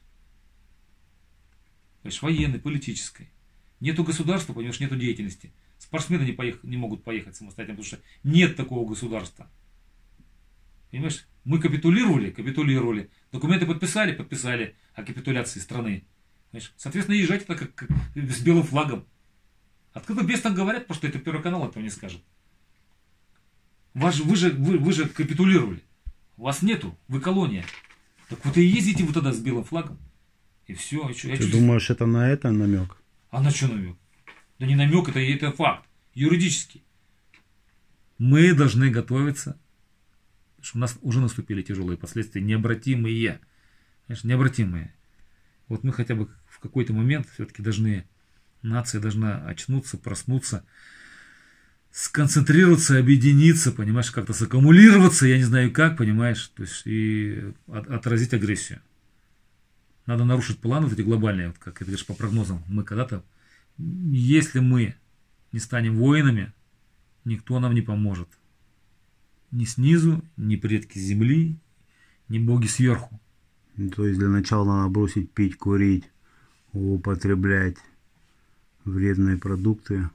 Понимаешь, военной, политической. Нету государства, понимаешь, нету деятельности. Спортсмены не, поех... не могут поехать самостоятельно, потому что нет такого государства. Понимаешь, мы капитулировали, капитулировали. Документы подписали, подписали о капитуляции страны. Понимаешь? Соответственно, езжайте так, как, как с белым флагом. Откуда без там говорят, потому что это Первый канал этого не скажет. Вас, вы, же, вы, вы же капитулировали. Вас нету, вы колония. Так вот и ездите вы тогда с белым флагом. И все. И что, Ты чувствую... думаешь, это на это намек? А на что намек? Да не намек, это, это факт. Юридический. Мы должны готовиться. Потому что у нас уже наступили тяжелые последствия, необратимые. Конечно, необратимые. Вот мы хотя бы в какой-то момент все-таки должны, нация должна очнуться, проснуться, сконцентрироваться, объединиться, понимаешь, как-то саккумулироваться, я не знаю как, понимаешь, то есть и от, отразить агрессию. Надо нарушить планы вот эти глобальные, вот как ты говоришь, по прогнозам. Мы когда-то, если мы не станем воинами, никто нам не поможет. Ни снизу, ни предки земли, ни боги сверху. То есть для начала надо бросить пить, курить, употреблять вредные продукты,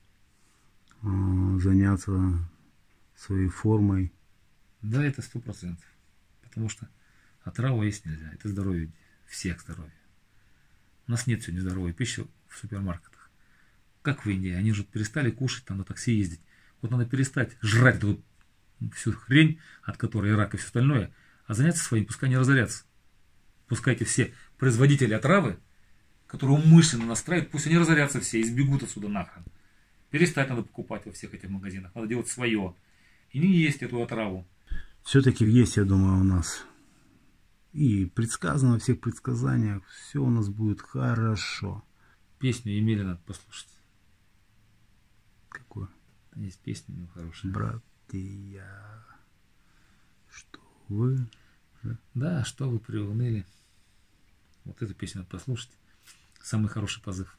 заняться своей формой. Да, это сто процентов. Потому что отраву есть нельзя. Это здоровье. Всех здоровье. У нас нет сегодня здоровой пищи в супермаркетах. Как в Индии. Они же перестали кушать, там на такси ездить. Вот надо перестать жрать эту всю хрень, от которой и рак и все остальное. а заняться своим, пускай не разорятся. Пускай эти все производители отравы, которые умышленно настраивают, пусть они разорятся все и сбегут отсюда нахрен. Перестать надо покупать во всех этих магазинах, надо делать свое. И не есть эту отраву. Все-таки есть, я думаю, у нас. И предсказано во всех предсказаниях, все у нас будет хорошо. Песню Емеля надо послушать. Какую? Есть песня у него хорошая. Братья, что вы... Да, что вы приуныли. Вот эту песню надо послушать. Самый хороший позыв.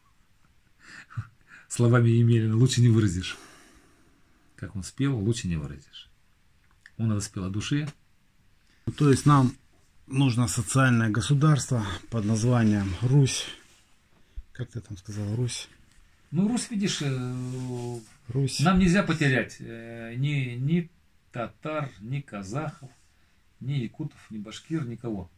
Словами Емелина лучше не выразишь. Как он спел, лучше не выразишь. Он это спел о душе. То есть нам нужно социальное государство под названием Русь. Как ты там сказал, Русь? Ну, Русь, видишь, Русь. Нам нельзя потерять ни, ни татар, ни казахов, ни якутов, ни башкир, никого.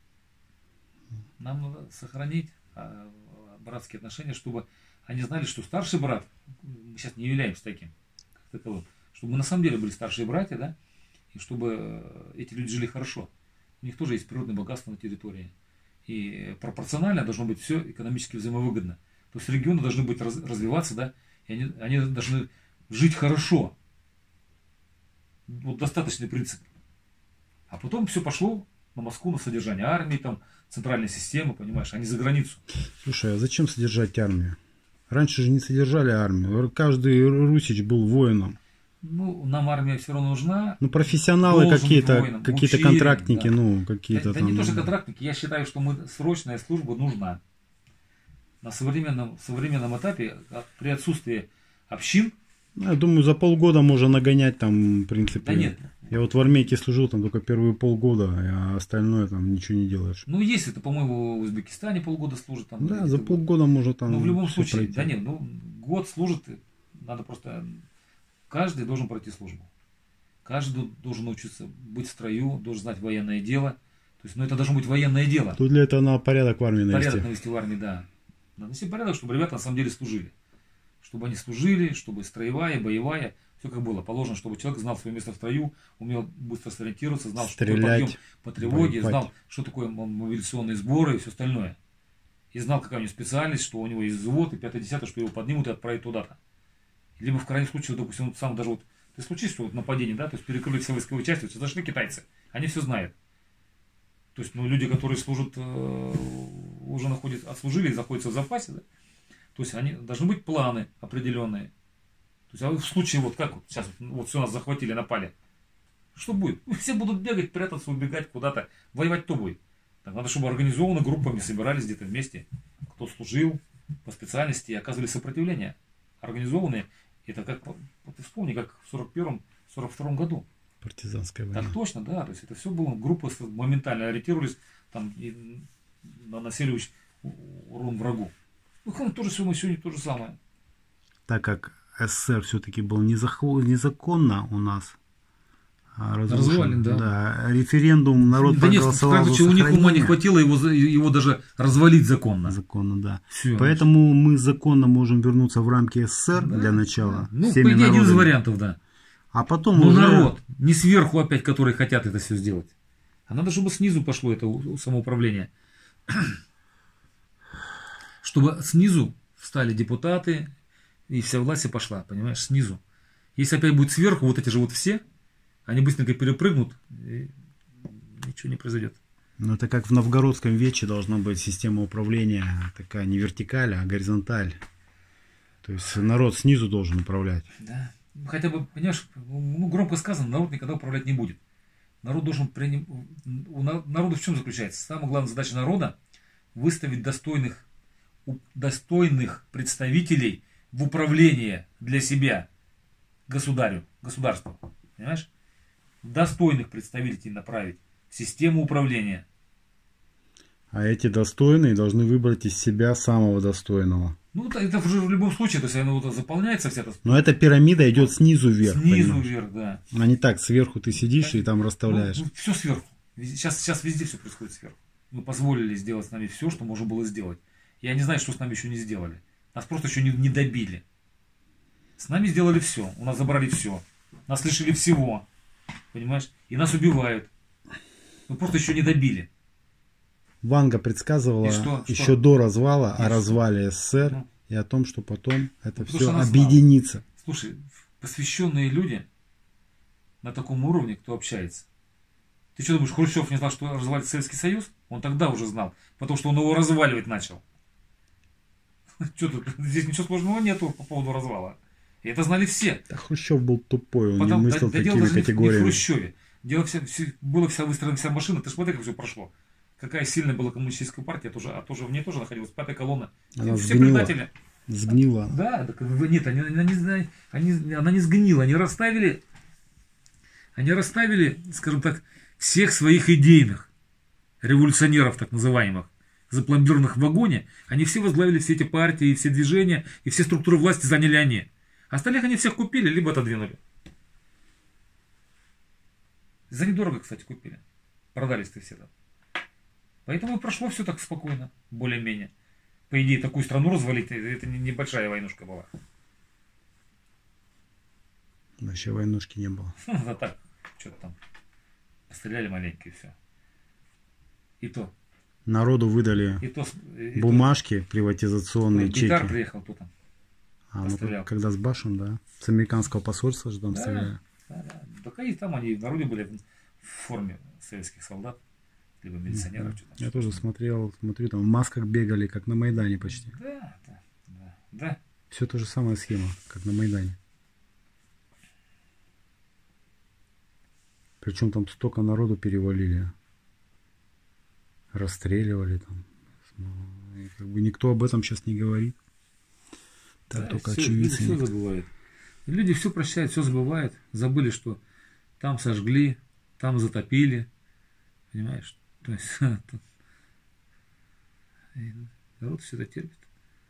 Нам надо сохранить братские отношения, чтобы они знали, что старший брат, мы сейчас не являемся таким, как таковым, чтобы мы на самом деле были старшие братья, да, и чтобы эти люди жили хорошо. У них тоже есть природное богатство на территории. И пропорционально должно быть все экономически взаимовыгодно. То есть регионы должны быть раз, развиваться, да, и они, они должны жить хорошо. Вот достаточный принцип. А потом все пошло на Москву, на содержание армии, там, центральной системы, понимаешь, а не за границу. Слушай, а зачем содержать армию? Раньше же не содержали армию. Каждый русич был воином. Ну, нам армия все равно нужна. Ну, профессионалы какие-то, какие-то контрактники, да. ну, какие-то да, там. Да не то, что контрактники, я считаю, что мы, срочная служба нужна. На современном, современном этапе, при отсутствии общин. Я думаю, за полгода можно нагонять там, в принципе. Да нет. Я вот в армейке служил там только первые полгода, а остальное там ничего не делаешь. Ну, есть это, по-моему, в Узбекистане полгода служит. Там, да, за полгода можно там. Ну, в любом случае, пройти. да нет, ну, год служит, надо просто... Каждый должен пройти службу. Каждый должен научиться быть в строю, должен знать военное дело. То есть, ну, это должно быть военное дело. Тут для этого надо порядок в армии навести. Порядок навести в армии, да. Надо навести порядок, чтобы ребята на самом деле служили. Чтобы они служили, чтобы строевая, боевая, все как было положено, чтобы человек знал свое место в строю, умел быстро сориентироваться, знал, стрелять, что такое подъем по тревоге, боепать. Знал, что такое мобилизационные сборы и все остальное. И знал, какая у него специальность, что у него есть взвод и пятое-десятое, что его поднимут и отправят туда-то. Либо в крайнем случае, допустим, вот сам даже вот, ты случись, что вот нападение, да, то есть перекрыли все войсковые части, вот зашли китайцы, они все знают. То есть, ну, люди, которые служат, э, уже находятся, отслужили и находятся в запасе, да, то есть, они, должны быть планы определенные. То есть, а в случае, вот как вот сейчас, вот, вот все нас захватили, напали, что будет? Все будут бегать, прятаться, убегать куда-то, воевать кто будет? Так надо, чтобы организованно группами собирались где-то вместе, кто служил по специальности и оказывали сопротивление. Организованные. Это как, ты вспомни, как в сорок первом — сорок втором году. Партизанская война. Так точно, да. То есть это все было, группы моментально ориентировались там и наносили урон врагу. Ну, тоже сегодня, сегодня то же самое. Так как СССР все-таки был незаконно у нас разрушен, развален, да. да. Референдум, народ да проголосовал нет, за короче, у них ума не сохранение. хватило его, его даже развалить законно. Законно, да. Все. Поэтому мы законно можем вернуться в рамки СССР да, для начала. Да. Ну, всеми по идее, один из народами. вариантов, да. А потом Но уже... народ, не сверху опять, которые хотят это все сделать. А надо, чтобы снизу пошло это самоуправление. Чтобы снизу встали депутаты, и вся власть пошла, понимаешь, снизу. Если опять будет сверху, вот эти же вот все, они быстренько перепрыгнут, и ничего не произойдет. Ну, это как в новгородском вече должна быть система управления такая не вертикаль, а горизонталь. То есть народ снизу должен управлять. Да. Хотя бы, понимаешь, ну, громко сказано, народ никогда управлять не будет. Народ должен принять... У народа в чем заключается? Самая главная задача народа — выставить достойных, достойных представителей в управление для себя государю, государству. Понимаешь? Достойных представителей направить в систему управления. А эти достойные должны выбрать из себя самого достойного. Ну, это, это уже в любом случае, то есть оно вот заполняется вся эта... Но эта пирамида идет снизу вверх. Снизу понимаешь? вверх, да. А не так, сверху ты сидишь и там расставляешь. Ну, все сверху. Сейчас, сейчас везде все происходит сверху. Мы позволили сделать с нами все, что можно было сделать. Я не знаю, что с нами еще не сделали. Нас просто еще не, не добили. С нами сделали все. У нас забрали все. Нас лишили всего. Понимаешь? И нас убивают. Ну, просто еще не добили. Ванга предсказывала И что? еще Что? до развала И о что? развале СССР Ну. и о том, что потом это Ну, потому все что она объединится. Слушай, посвященные люди на таком уровне, кто общается. Ты что думаешь, Хрущев не знал, что развалится Советский Союз? Он тогда уже знал, потому что он его разваливать начал. Что тут? Здесь ничего сложного нету по поводу развала. И это знали все. Да, Хрущев был тупой, он Потом, не мыслил да, да дело такими даже не в- не в категориями. Хрущеве. Дело вся, все, была вся выстроена вся машина. Ты ж смотри, как все прошло. Какая сильная была коммунистическая партия, тоже, а тоже в ней тоже находилась пятая колонна. Она все сгнила. предатели. Сгнила. Да, так, нет, они, она, не, они, она не сгнила. Они расставили, они расставили, скажем так, всех своих идейных революционеров, так называемых, запломбированных в вагоне. Они все возглавили все эти партии, и все движения, и все структуры власти заняли они. Остальных они всех купили, либо отодвинули. За недорого, кстати, купили. Продались-то все там. Поэтому и прошло все так спокойно, более-менее. По идее, такую страну развалить, это небольшая войнушка была. Вообще войнушки не было. А так, что-то там. Постреляли маленько и все. И то. Народу выдали И то. И бумажки, то, приватизационные Битар чеки. приехал тут. Там. А, ну, пострелял. когда с Башем, да. С американского посольства же там Да, стреляли. да, да. Так и там они в народе были в форме советских солдат, либо милиционеров. Что там, Я что тоже там. смотрел, смотрю, там в масках бегали, как на Майдане почти. Да, да, да, да. Все та же самая схема, как на Майдане. Причем там столько народу перевалили. Расстреливали там. И как бы никто об этом сейчас не говорит. Так Да, только всё, люди очевидцы. все никто. забывают. И люди все прощают, все забывают. Забыли, что там сожгли, там затопили. Понимаешь? То есть и народ все это терпит.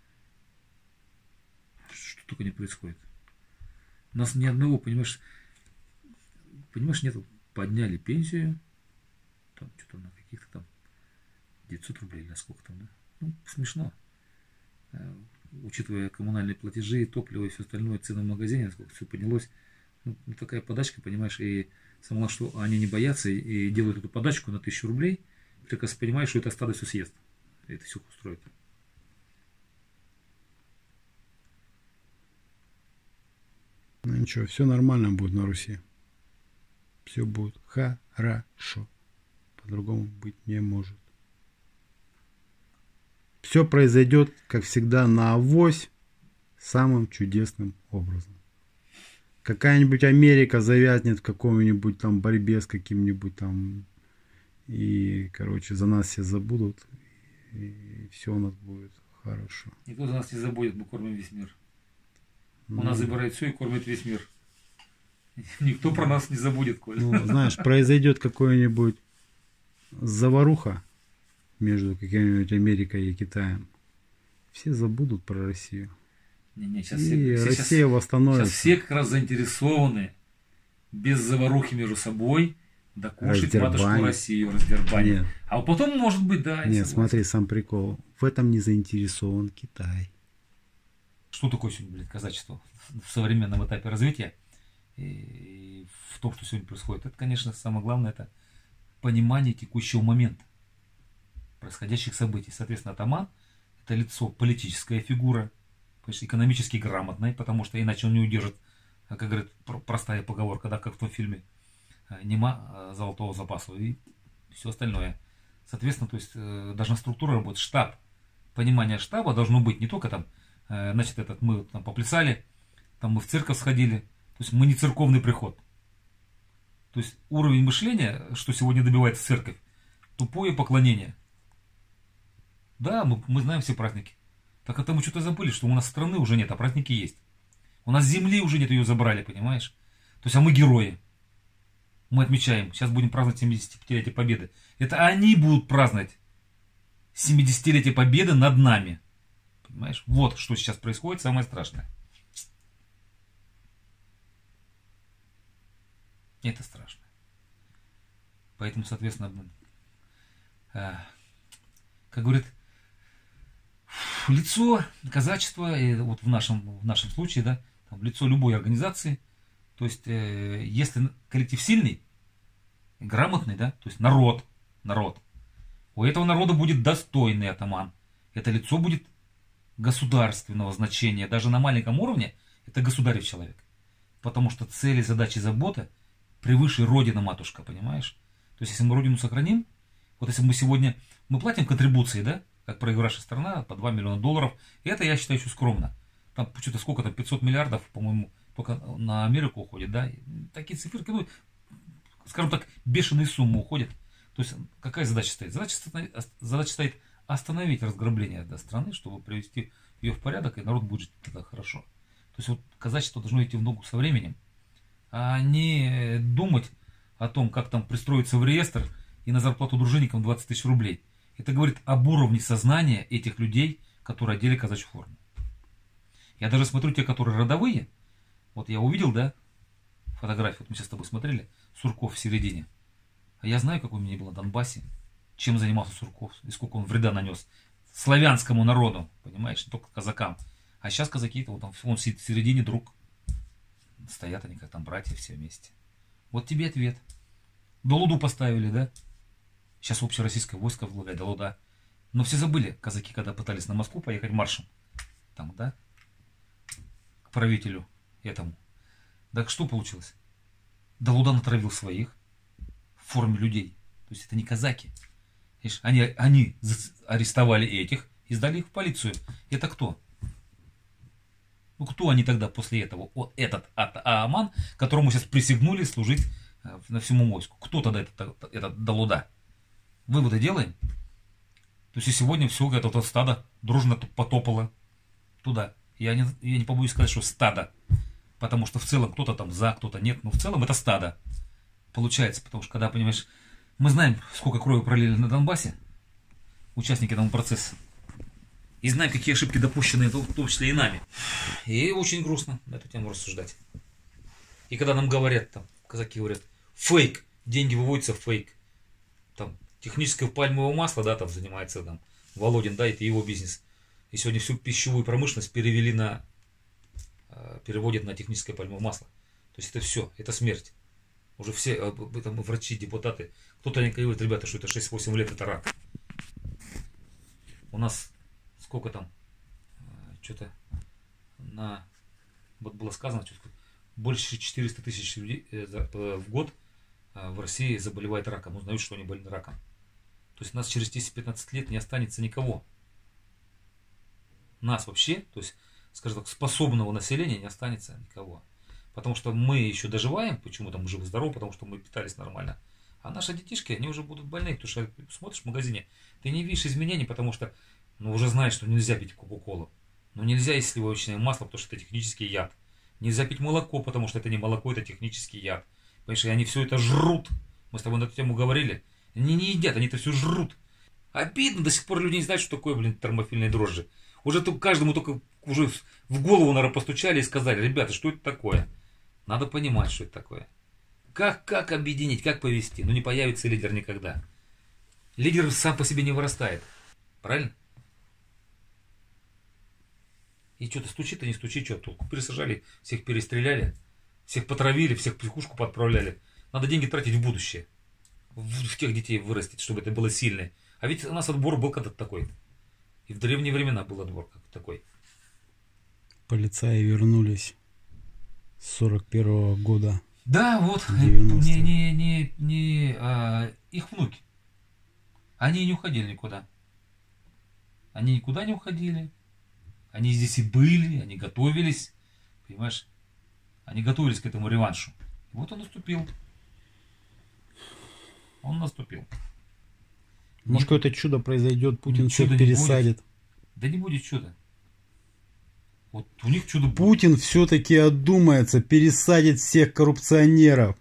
Что только не происходит. У нас ни одного, понимаешь, понимаешь, нету. Подняли пенсию, там что-то на каких-то там девятьсот рублей или сколько там, да? Ну, смешно. Э, Учитывая коммунальные платежи, топливо и все остальное, цены в магазине, насколько все поднялось. Ну, ну, такая подачка, понимаешь, и самое, что они не боятся и, и делают эту подачку на тысячу рублей, только понимаешь, что это стадо все съест. И это все устроит. Ну ничего, все нормально будет на Руси. Все будет хорошо. По-другому быть не может. Все произойдет, как всегда, на авось самым чудесным образом. Какая-нибудь Америка завязнет в какой-нибудь там борьбе с каким-нибудь там. И, короче, за нас все забудут. И все у нас будет хорошо. Никто за нас не забудет, мы кормим весь мир. У Ну, нас забирает все и кормит весь мир. Никто про нас не забудет, Коль. Ну, знаешь, произойдет какой-нибудь заваруха между какой-нибудь Америкой и Китаем. Все забудут про Россию. Не, не, сейчас И все, все- Россия сейчас- восстановится. сейчас все как раз заинтересованы без заварухи между собой докушать Раздербанить. матушку Россию, раздербанить. Нет. А вот потом, может быть, да. я Нет, согласен. смотри, сам прикол. В этом не заинтересован Китай. Что такое сегодня, блядь, казачество в современном этапе развития и в том, что сегодня происходит? Это, конечно, самое главное, это понимание текущего момента, происходящих событий. Соответственно, атаман – это лицо, политическая фигура, понимаешь, экономически грамотная, потому что иначе он не удержит, как говорит пр- простая поговорка, да, как в том фильме, нема золотого запаса и все остальное. Соответственно, то есть э, должна структура работать, штаб. Понимание штаба должно быть не только там, э, значит, этот, мы там поплясали, там мы в церковь сходили, то есть мы не церковный приход. То есть уровень мышления, что сегодня добивается церковь, тупое поклонение. Да, мы, мы знаем все праздники. Так это мы что-то забыли, что у нас страны уже нет, а праздники есть. У нас земли уже нет, ее забрали, понимаешь? То есть, а мы герои. Мы отмечаем, сейчас будем праздновать семидесятипятилетие Победы. Это они будут праздновать семидесятилетие Победы над нами. Понимаешь? Вот что сейчас происходит, самое страшное. Это страшно. Поэтому, соответственно, э, как говорит, лицо казачества, и вот в нашем, в нашем случае, да, там, лицо любой организации, то есть, э, если коллектив сильный, грамотный, да, то есть народ, народ. У этого народа будет достойный атаман. Это лицо будет государственного значения. Даже на маленьком уровне это государев человек. Потому что цели, задачи, забота превыше Родина, матушка, понимаешь? То есть, если мы Родину сохраним, вот если мы сегодня, мы платим контрибуции, да, как проигравшая страна, по два миллиона долларов, и это, я считаю, еще скромно. Там что-то сколько там, пятьсот миллиардов, по-моему, только на Америку уходит, да, такие цифры, ну, скажем так, бешеные суммы уходят. То есть, какая задача стоит? Задача, задача стоит остановить разграбление, да, страны, чтобы привести ее в порядок, и народ будет жить тогда хорошо. То есть, вот казачество должно идти в ногу со временем, а не думать о том, как там пристроиться в реестр и на зарплату дружинникам двадцать тысяч рублей. Это говорит об уровне сознания этих людей, которые одели казачью форму. Я даже смотрю те, которые родовые. Вот я увидел, да, фотографию, вот мы сейчас с тобой смотрели, Сурков в середине. А я знаю, как у меня было на Донбассе, чем занимался Сурков и сколько он вреда нанес славянскому народу, понимаешь, не только казакам. А сейчас казаки-то, вот он, он сидит в середине, друг. Стоят они, как там братья, все вместе. Вот тебе ответ. Долуду поставили, да? Сейчас общероссийское войско возглавляет Долуда. Но все забыли, казаки, когда пытались на Москву поехать маршем. Там, да? К правителю этому. Так что получилось? Долуда натравил своих в форме людей. То есть это не казаки. Видишь, они, они арестовали этих и сдали их в полицию. Это кто? Ну кто они тогда после этого? Вот этот атаман, которому сейчас присягнули служить на всему войску. Кто тогда этот, этот Долуда? Выводы делаем? То есть и сегодня все это вот стадо дружно потопало туда. Я не, я не побоюсь сказать, что стадо. Потому что в целом кто-то там за, кто-то нет. Но в целом это стадо. Получается, потому что когда, понимаешь, мы знаем, сколько крови пролили на Донбассе, участники этого процесса. И знаем, какие ошибки допущены, в том числе и нами. И очень грустно на эту тему рассуждать. И когда нам говорят, там, казаки говорят, фейк, деньги выводятся в фейк. Там, техническое пальмовое масло, да, там занимается там, Володин, да, это его бизнес. И сегодня всю пищевую промышленность перевели на, э, переводят на техническое пальмовое масло. То есть это все, это смерть. Уже все, э, там, врачи, депутаты, кто-то они говорят, ребята, что это шесть-восемь лет, это рак. У нас сколько там, э, что-то на, вот было сказано, что больше четыреста тысяч людей э, э, в год э, в России заболевает раком, узнают, что они больны раком. То есть у нас через десять-пятнадцать лет не останется никого. Нас вообще, то есть, скажем так, способного населения не останется никого. Потому что мы еще доживаем, почему-то мы живы-здоровы, потому что мы питались нормально. А наши детишки, они уже будут больны, потому что смотришь в магазине, ты не видишь изменений, потому что, ну, уже знаешь, что нельзя пить кока-колу. Ну, нельзя есть сливочное масло, потому что это технический яд. Нельзя пить молоко, потому что это не молоко, это технический яд. Понимаешь, и они все это жрут. Мы с тобой на эту тему говорили. Они не едят, они это все жрут. Обидно, до сих пор люди не знают, что такое, блин, термофильные дрожжи. Уже каждому только уже в голову, наверное, постучали и сказали, ребята, что это такое? Надо понимать, что это такое. Как, как объединить, как повести? Ну, не появится лидер никогда. Лидер сам по себе не вырастает. Правильно? И что-то стучит, а не стучит, что толку? Пересажали, всех перестреляли, всех потравили, всех в психушку подправляли. Надо деньги тратить в будущее. В, в тех детей вырастить, чтобы это было сильное. А ведь у нас отбор был когда-то такой. И в древние времена был отбор как такой. Полицаи вернулись с сорок первого года. Да, вот, не, не, не, не а, их внуки. Они не уходили никуда. Они никуда не уходили. Они здесь и были, они готовились. Понимаешь? Они готовились к этому реваншу. И вот он наступил. Он наступил. Может, какое-то чудо произойдет, Путин всех пересадит. Будет. Да не будет чуда. Вот у них чудо будет. Путин все-таки отдумается, пересадит всех коррупционеров.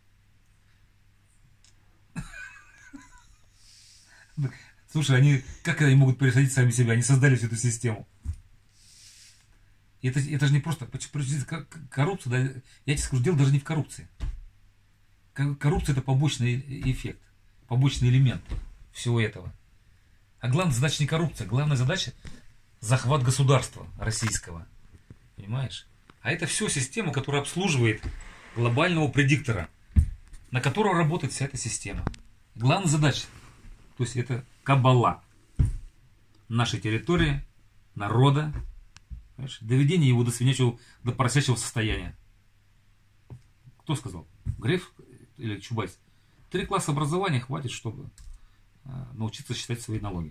Слушай, они как они могут пересадить сами себя? Они создали всю эту систему. Это, это же не просто коррупция. Да, я тебе скажу, дело даже не в коррупции. Коррупция — это побочный эффект, побочный элемент всего этого. А главная задача не коррупция, главная задача — захват государства российского. Понимаешь? А это все система, которая обслуживает глобального предиктора, на которого работает вся эта система. Главная задача То есть это кабала нашей территории, народа, понимаешь? Доведение его до свинячего, до поросячьего состояния. Кто сказал? Греф или Чубайс? Три класса образования хватит, чтобы э, научиться считать свои налоги.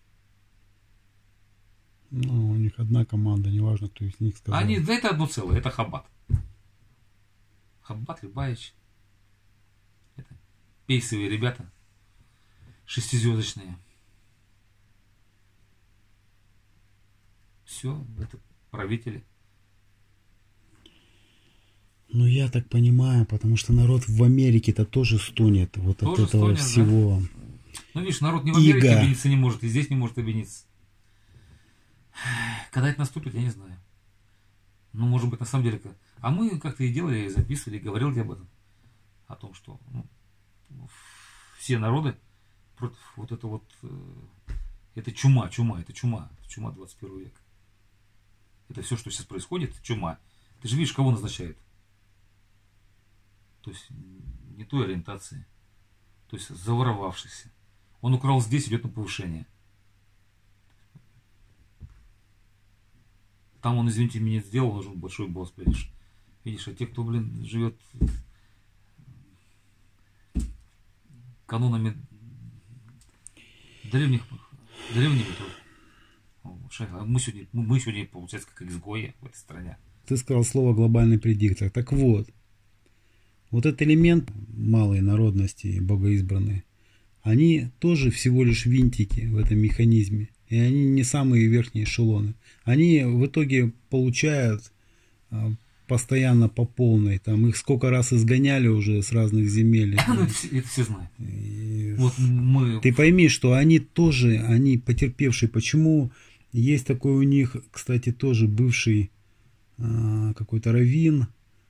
Ну, у них одна команда, неважно, кто из них сказал. Они, да это одно целое, это Хаббат. Хаббат, Любавич. Это пейсовые ребята, шестизвездочные. Все, это правители. Ну, я так понимаю, потому что народ в Америке-то тоже стонет вот Тоже от этого стонет, всего. да? Ну, видишь, народ не в Америке Иго. объединиться не может, и здесь не может объединиться. Когда это наступит, я не знаю. Ну, может быть, на самом деле... А мы как-то и делали, и записывали, и говорили об этом. О том, что ну, все народы против вот это вот... Это чума, чума, это чума. Чума двадцать первого века. Это все, что сейчас происходит, чума. Ты же видишь, кого назначает. То есть не той ориентации. То есть заворовавшийся. Он украл здесь, идет на повышение. Там он, извините, меня сделал, нужен большой босс, видишь. Видишь, а те, кто, блин, живет канонами древних, древними, то мы сегодня, мы сегодня, получается, как изгои в этой стране. Ты сказал слово глобальный предиктор. Так вот, вот этот элемент малой народности и богоизбранные, они тоже всего лишь винтики в этом механизме. И они не самые верхние эшелоны. Они в итоге получают а, постоянно по полной. Там их сколько раз изгоняли уже с разных земель. Ну, это, все- это все знают. И Вот мы... Ты пойми, что они тоже, они потерпевшие. Почему есть такой у них, кстати, тоже бывший а, какой-то раввин,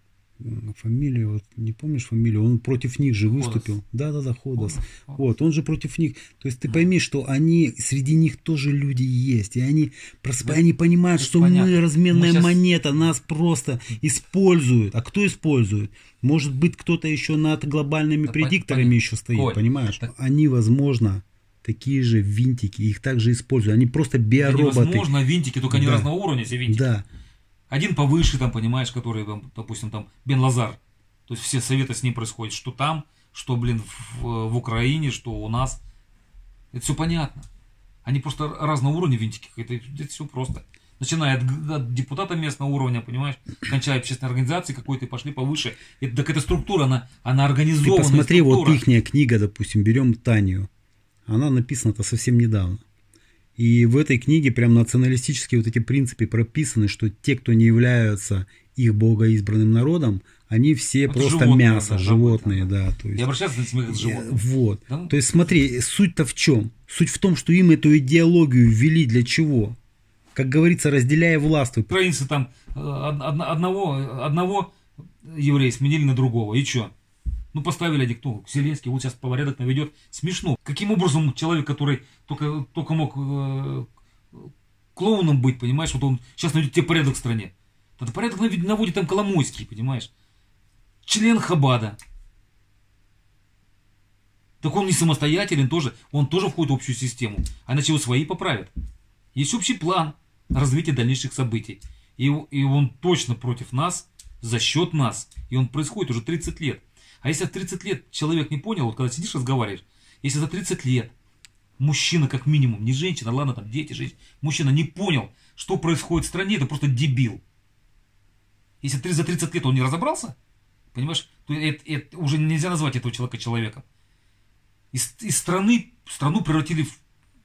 м, фамилию, вот не помнишь фамилию, он против них же Ходос. выступил. Да-да-да, Ходос. Ходос. Вот, он же против них. То есть ты пойми, что они, среди них тоже люди есть. И они, просп- Да, они понимают, это что понятно. мы разменная Мы щас- монета, нас просто используют. А кто использует? Может быть, кто-то еще над глобальными Да, предикторами понятно. еще стоит, Коль, понимаешь? это- Они, возможно, такие же винтики, их также используют. Они просто Это биороботы. невозможно, винтики, только они Да. разного уровня, эти винтики. Да. Один повыше, там, понимаешь, который, там, допустим, там, Бен Лазар. То есть все советы с ним происходят, что там, что, блин, в, в Украине, что у нас. Это все понятно. Они просто разного уровня винтики. Это, это все просто. Начиная от, г- от депутата местного уровня, понимаешь, кончая общественной организацией какой-то, и пошли повыше. Это, так эта структура, она, она Ты организованная посмотри, вот структура. ихняя книга, допустим, берем Танию. Она написана-то совсем недавно. И в этой книге прям националистические вот эти принципы прописаны, что те, кто не являются их богоизбранным народом, они все Это просто животные, мясо, да, животные, работа. да. То есть, И обращаться с ними как с животными. вот. Да ну. То есть смотри, суть-то в чем? Суть в том, что им эту идеологию ввели для чего? Как говорится, разделяя властвуй. Украинцы там э, од- од- одного, одного еврея сменили на другого. И что? Ну, поставили один, кто? Зеленский, вот сейчас порядок наведет. Смешно. Каким образом человек, который только, только мог э, клоуном быть, понимаешь, вот он сейчас наведет тебе порядок в стране. Тогда порядок наведет, наводит там Коломойский, понимаешь? Член Хабада. Так он не самостоятелен тоже, он тоже входит в общую систему. А иначе его свои поправят. Есть общий план развития дальнейших событий. И, и он точно против нас, за счет нас. И он происходит уже тридцать лет. А если в тридцать лет человек не понял, вот когда сидишь разговариваешь, если за тридцать лет мужчина как минимум, не женщина, ладно, там дети, женщины, мужчина не понял, что происходит в стране, это просто дебил. Если ты за тридцать лет он не разобрался, понимаешь, то это, это уже нельзя назвать этого человека человеком. Из, из страны, страну превратили в...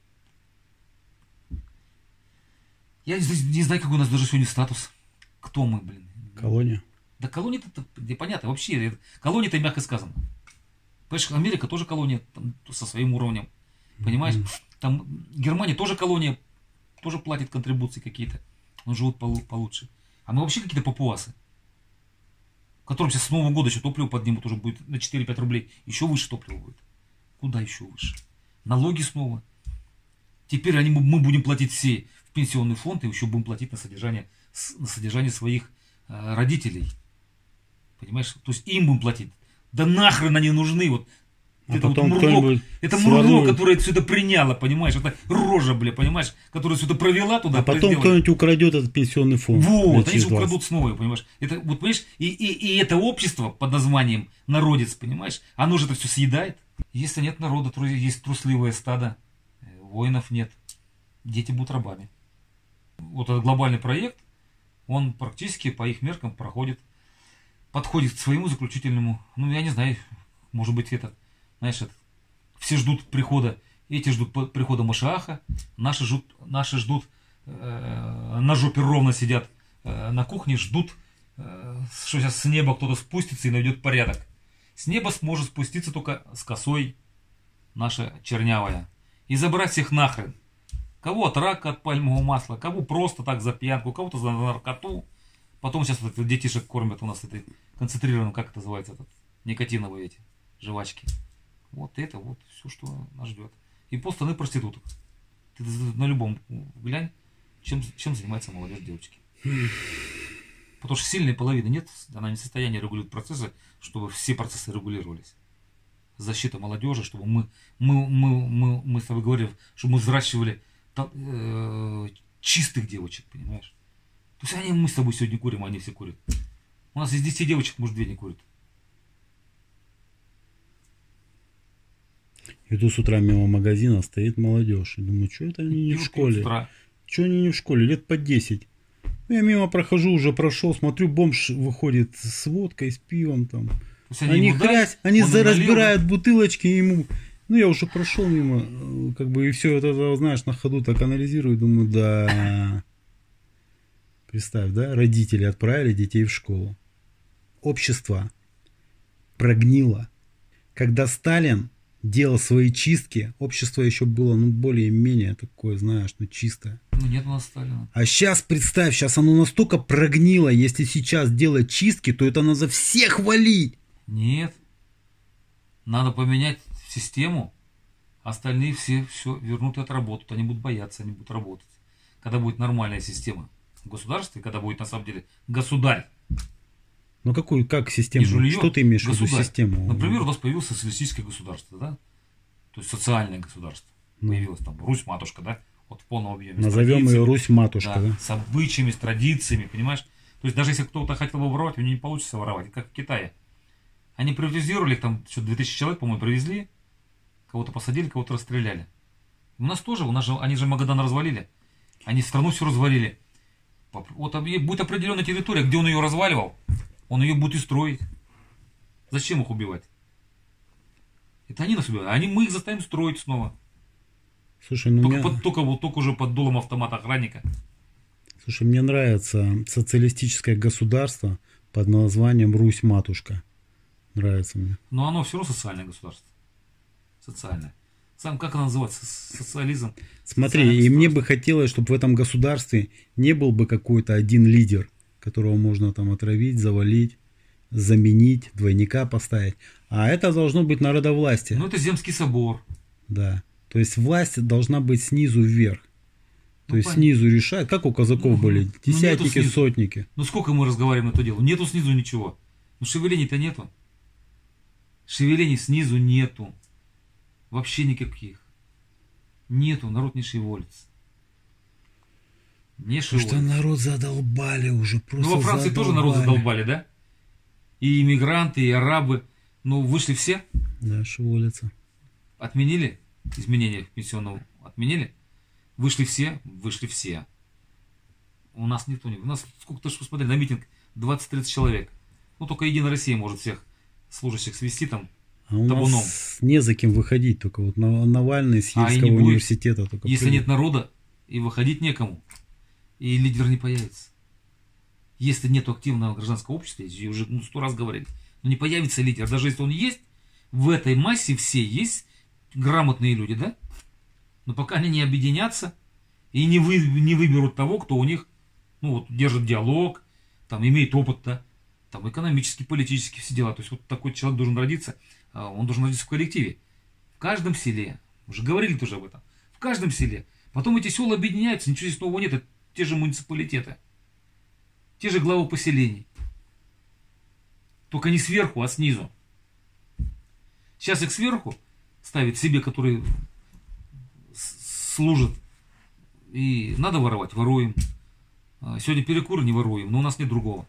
Я не, знаю- не знаю, какой у нас даже сегодня статус. Кто мы, блин? Колония. Да колония-то, да, понятно, вообще, это- колония-то мягко сказано. Понимаешь, Америка тоже колония там, со своим уровнем. Понимаешь? Там Германия тоже колония, тоже платит контрибуции какие-то. Но живут полу- получше. А мы вообще какие-то папуасы. Которым сейчас с Нового года еще топливо поднимут, уже будет на четыре-пять рублей. Еще выше топливо будет. Куда еще выше? Налоги снова. Теперь они, мы будем платить все в пенсионный фонд и еще будем платить на содержание, с- на содержание своих э, родителей. Понимаешь? То есть им будем платить. Да нахрен они нужны. Вот А это потом вот мурло, кто-нибудь это сворует. мурло, которое все это приняло, понимаешь? Это рожа, бля, понимаешь? Которая все это провела туда. А потом сделала. кто-нибудь украдет этот пенсионный фонд. Вот, лет они же через двадцать. украдут снова, понимаешь? Это, вот, понимаешь, и, и, и это общество под названием народец, понимаешь, оно же это все съедает. Если нет народа, то есть трусливое стадо, воинов нет, дети будут рабами. Вот этот глобальный проект, он практически по их меркам проходит, подходит к своему заключительному, ну, я не знаю, может быть, это, знаешь, это, все ждут прихода, эти ждут прихода Машиаха, наши ждут, наши ждут э, на жопе ровно сидят э, на кухне, ждут, э, что сейчас с неба кто-то спустится и наведет порядок. С неба сможет спуститься только с косой наша чернявая и забрать всех нахрен. Кого от рака, от пальмового масла, кого просто так за пьянку, кого-то за наркоту. Потом сейчас вот детишек кормят у нас этой концентрированным, как это называется, этот, никотиновые эти жвачки. Вот это вот все, что нас ждет. И полстраны проституток. Ты на любом глянь, чем, чем занимается молодежь, девочки. Потому что сильной половины нет, она не в состоянии регулировать процессы, чтобы все процессы регулировались. Защита молодежи, чтобы мы, мы, мы, мы, мы с тобой говорили, чтобы мы взращивали э, чистых девочек, понимаешь? То есть они, мы с тобой сегодня курим, а они все курят. У нас из десяти девочек, может, две не курят. Иду с утра мимо магазина, стоит молодежь. И думаю, что это они не в школе? Что они не в школе? Лет по десять. Я мимо прохожу, уже прошел, смотрю, бомж выходит с водкой, с пивом там. Они, они хрясь, они за, разбирают бутылочки ему. Ну, я уже прошел мимо, как бы, и все это, знаешь, на ходу так анализирую, думаю, да. Представь, да, родители отправили детей в школу. Общество прогнило. Когда Сталин делал свои чистки, общество еще было, ну, более-менее такое, знаешь, ну, чистое. Ну, нет у нас Сталина. А сейчас, представь, сейчас оно настолько прогнило, если сейчас делать чистки, то это надо всех валить. Нет. Надо поменять систему, остальные все, все вернут и отработают. Они будут бояться, они будут работать. Когда будет нормальная система в государстве, когда будет на самом деле государь. Ну какую, как систему? Жулье, что ты имеешь в виду систему? Например, у нас появилось социалистическое государство, да? То есть социальное государство. Ну. Появилось там Русь-матушка, да? Вот в полном объеме. Назовем ее Русь-матушка, да, да? С обычаями, с традициями, понимаешь? То есть даже если кто-то хотел бы воровать, у него не получится воровать, как в Китае. Они приватизировали, там что, две тысячи человек, по-моему, привезли, кого-то посадили, кого-то расстреляли. У нас тоже, у нас же, они же Магадан развалили. Они страну всю развалили. Вот будет определенная территория, где он ее разваливал, он ее будет и строить. Зачем их убивать? Это они нас убивают, а они, мы их заставим строить снова. Слушай, ну только, мне... под, только, вот, только уже под дулом автомата охранника. Слушай, мне нравится социалистическое государство под названием Русь-матушка. Нравится мне. Но оно все равно социальное государство. Социальное. Сам, как оно называется? Социализм. Смотри, и мне бы хотелось, чтобы в этом государстве не был бы какой-то один лидер, которого можно там отравить, завалить, заменить, двойника поставить. А это должно быть народовластие. Ну, это Земский собор. Да. То есть власть должна быть снизу вверх. То ну, есть понятно. Снизу решают, как у казаков ну, были, десятники, ну, сотники. Ну сколько мы разговариваем на это дело? Нету снизу ничего. Ну шевелений-то нету. Шевелений снизу нету. Вообще никаких. Нету, народ не шевелится. Не шевелится. Потому что народ задолбали уже, просто Ну во Франции задолбали. Тоже народ задолбали, да? И иммигранты, и арабы. Ну вышли все. Да, шевелятся. Отменили изменения пенсионного? Отменили? Вышли все? Вышли все. У нас никто не... У нас сколько, ты же посмотри, на митинг двадцать-тридцать человек. Ну только Единая Россия может всех служащих свести там а у табуном. Нас не за кем выходить, только вот Навальный с Ельского а университета. Только если придет. Нет народа, и выходить некому, и лидер не появится. Если нет активного гражданского общества, я уже ну, сто раз говорили, но не появится лидер. Даже если он есть, в этой массе все есть грамотные люди, да? Но пока они не объединятся и не, вы, не выберут того, кто у них ну, вот, держит диалог, там, имеет опыт-то, там, экономический, политический, все дела. То есть вот такой человек должен родиться, он должен родиться в коллективе. В каждом селе, уже говорили тоже об этом, в каждом селе. Потом эти села объединяются, ничего здесь нового нет, это те же муниципалитеты, те же главы поселений. Только не сверху, а снизу. Сейчас их сверху ставит себе, который служит. И надо воровать, воруем. Сегодня перекуры не воруем, но у нас нет другого.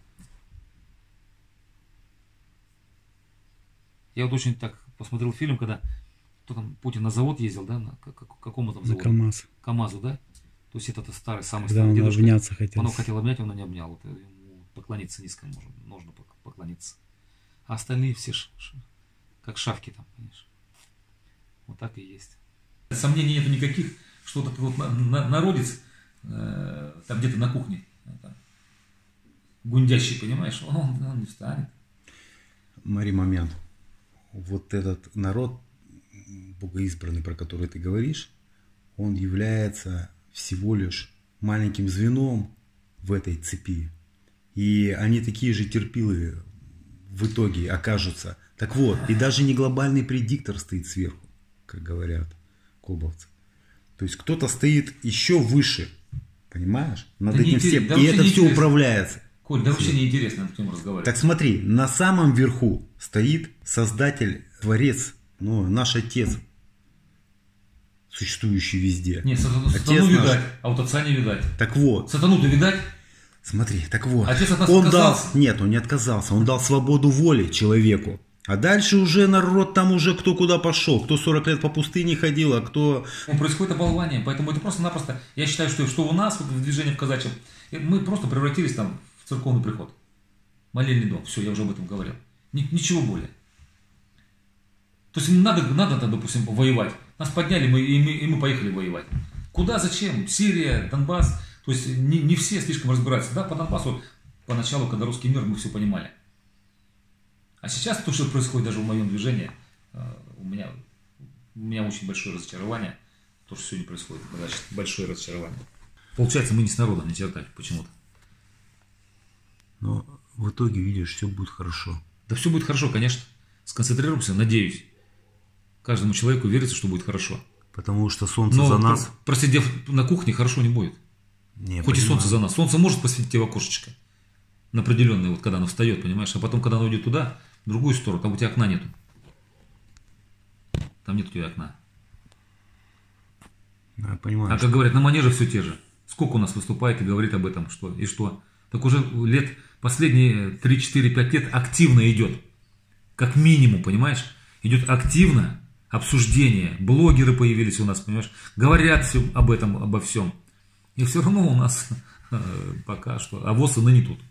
Я вот очень так посмотрел фильм, когда кто там, Путин на завод ездил, да, на какому там заводу? На КамАЗ. КамАЗу, да? То есть этот старый, самый Когда старый он дедушка. обняться хотел. Он хотел обнять, он не обнял. Вот, ему поклониться низко можно, нужно поклониться. А остальные все ш, ш, как шавки там, понимаешь? Вот так и есть. Сомнений нету никаких, что вот вот народец э, там где-то на кухне, там, гундящий, понимаешь, он, он не встанет. Мари, момент. Вот этот народ богоизбранный, про который ты говоришь, он является всего лишь маленьким звеном в этой цепи. И они такие же терпилы в итоге окажутся. Так вот, и даже не глобальный предиктор стоит сверху, как говорят колбовцы. То есть кто-то стоит еще выше, понимаешь? Над да этим всем. Да и это все интересно. управляется. Коль, да вообще неинтересно об этом разговаривать. Так смотри, на самом верху стоит Создатель, Творец, ну, наш Отец, существующий везде. Нет, сатану, Отец сатану наш. видать, а вот отца не видать. Так вот, Сатану-то видать? смотри, так вот. Отец от нас он дал, отказался? нет, он не отказался, он дал свободу воли человеку. А дальше уже народ там уже кто куда пошел, кто сорок лет по пустыне ходил, а кто... Ну, происходит оболвание, поэтому это просто-напросто, я считаю, что, что у нас, вот, в движении в казачьем, мы просто превратились там в церковный приход. Молельный дом, все, я уже об этом говорил. Ни, ничего более. То есть надо, надо там, допустим, воевать. Нас подняли, мы, и, мы, и мы поехали воевать. Куда, зачем? Сирия, Донбасс. То есть не, не все слишком разбираются. Да, по Донбассу поначалу, когда русский мир, мы все понимали. А сейчас то, что происходит даже в моем движении, у меня, у меня очень большое разочарование. То, что сегодня происходит, большое разочарование. Получается, мы не с народом, не черта почему-то. Но в итоге, видишь, все будет хорошо. Да все будет хорошо, конечно. Сконцентрируемся, надеюсь. Каждому человеку верится, что будет хорошо. Потому что солнце Но за нас. просидев на кухне, хорошо не будет. Не, Хоть и понимаю. солнце за нас. Солнце может посветить тебе в окошечко. На определенное, вот когда оно встает, понимаешь. А потом, когда оно идет туда, в другую сторону, там у тебя окна нету. Там нет у тебя окна. Я понимаю. А как говорят, на манеже все те же. Сколько у нас выступает и говорит об этом, что и что. Так уже лет, последние три-четыре-пять лет активно идет. Как минимум, понимаешь? Идет активно обсуждение. Блогеры появились у нас, понимаешь? Говорят все об этом, обо всем. И все равно у нас э, пока что. А ВОС и ныне тут.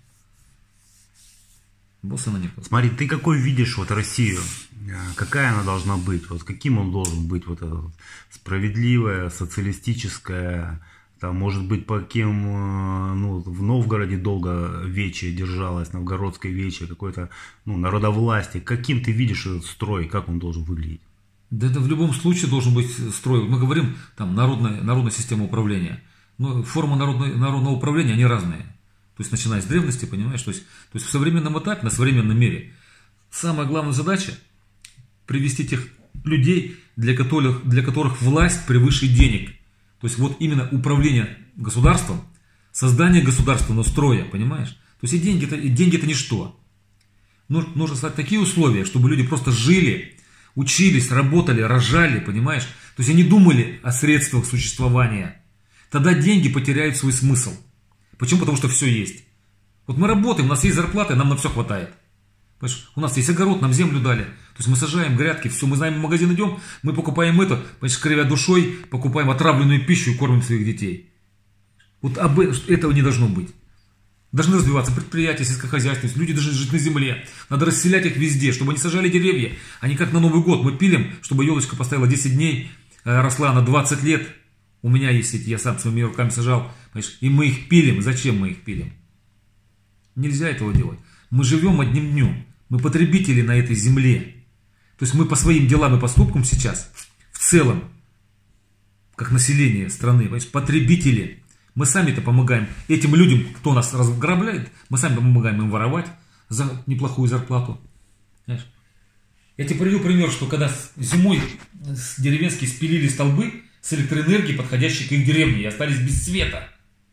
ВОС и ныне тут. Смотри, ты какой видишь вот Россию? Какая она должна быть? Вот каким он должен быть? Вот это вот справедливая, социалистическая. Там, может быть, по кем, ну, в Новгороде долго вече держалось, новгородское вече, какой-то, ну, народовластие. Каким ты видишь этот строй, как он должен выглядеть? Да это в любом случае должен быть строй. Мы говорим, там, народная, народная система управления. Но формы народной, народного управления, они разные. То есть, начиная с древности, понимаешь, то есть, то есть в современном этапе, на современном мире, самая главная задача привести тех людей, для которых, для которых власть превыше денег. То есть вот именно управление государством, создание государственного строя, понимаешь? То есть и деньги это, и деньги это ничто. Нужно создать такие условия, чтобы люди просто жили, учились, работали, рожали, понимаешь? То есть они думали о средствах существования. Тогда деньги потеряют свой смысл. Почему? Потому что все есть. Вот мы работаем, у нас есть зарплата, нам на все хватает. Понимаешь? У нас есть огород, нам землю дали. То есть мы сажаем грядки, все, мы знаем, в магазин идем, мы покупаем это, понимаешь, кривя душой, покупаем отравленную пищу и кормим своих детей. Вот об этого не должно быть. Должны развиваться предприятия, сельскохозяйственность, люди должны жить на земле. Надо расселять их везде, чтобы они сажали деревья. Они как на Новый год. Мы пилим, чтобы елочка поставила десять дней, росла на двадцать лет. У меня есть эти, я сам своими руками сажал. Понимаешь? И мы их пилим. Зачем мы их пилим? Нельзя этого делать. Мы живем одним днем. Мы потребители на этой земле. То есть мы по своим делам и поступкам сейчас, в целом, как население страны, понимаешь, потребители. Мы сами-то помогаем этим людям, кто нас разграбляет, мы сами помогаем им воровать за неплохую зарплату. Понимаешь? Я тебе приведу пример, что когда зимой деревенские спилили столбы с электроэнергией, подходящей к их деревне, и остались без света.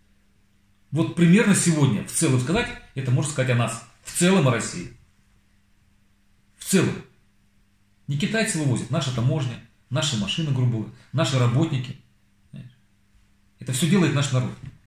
Вот примерно сегодня, в целом сказать, это можно сказать о нас. В целом о России. В целом. Не китайцы вывозят, наша таможня, наши машины, грубо говоря, наши работники. Это все делает наш народ.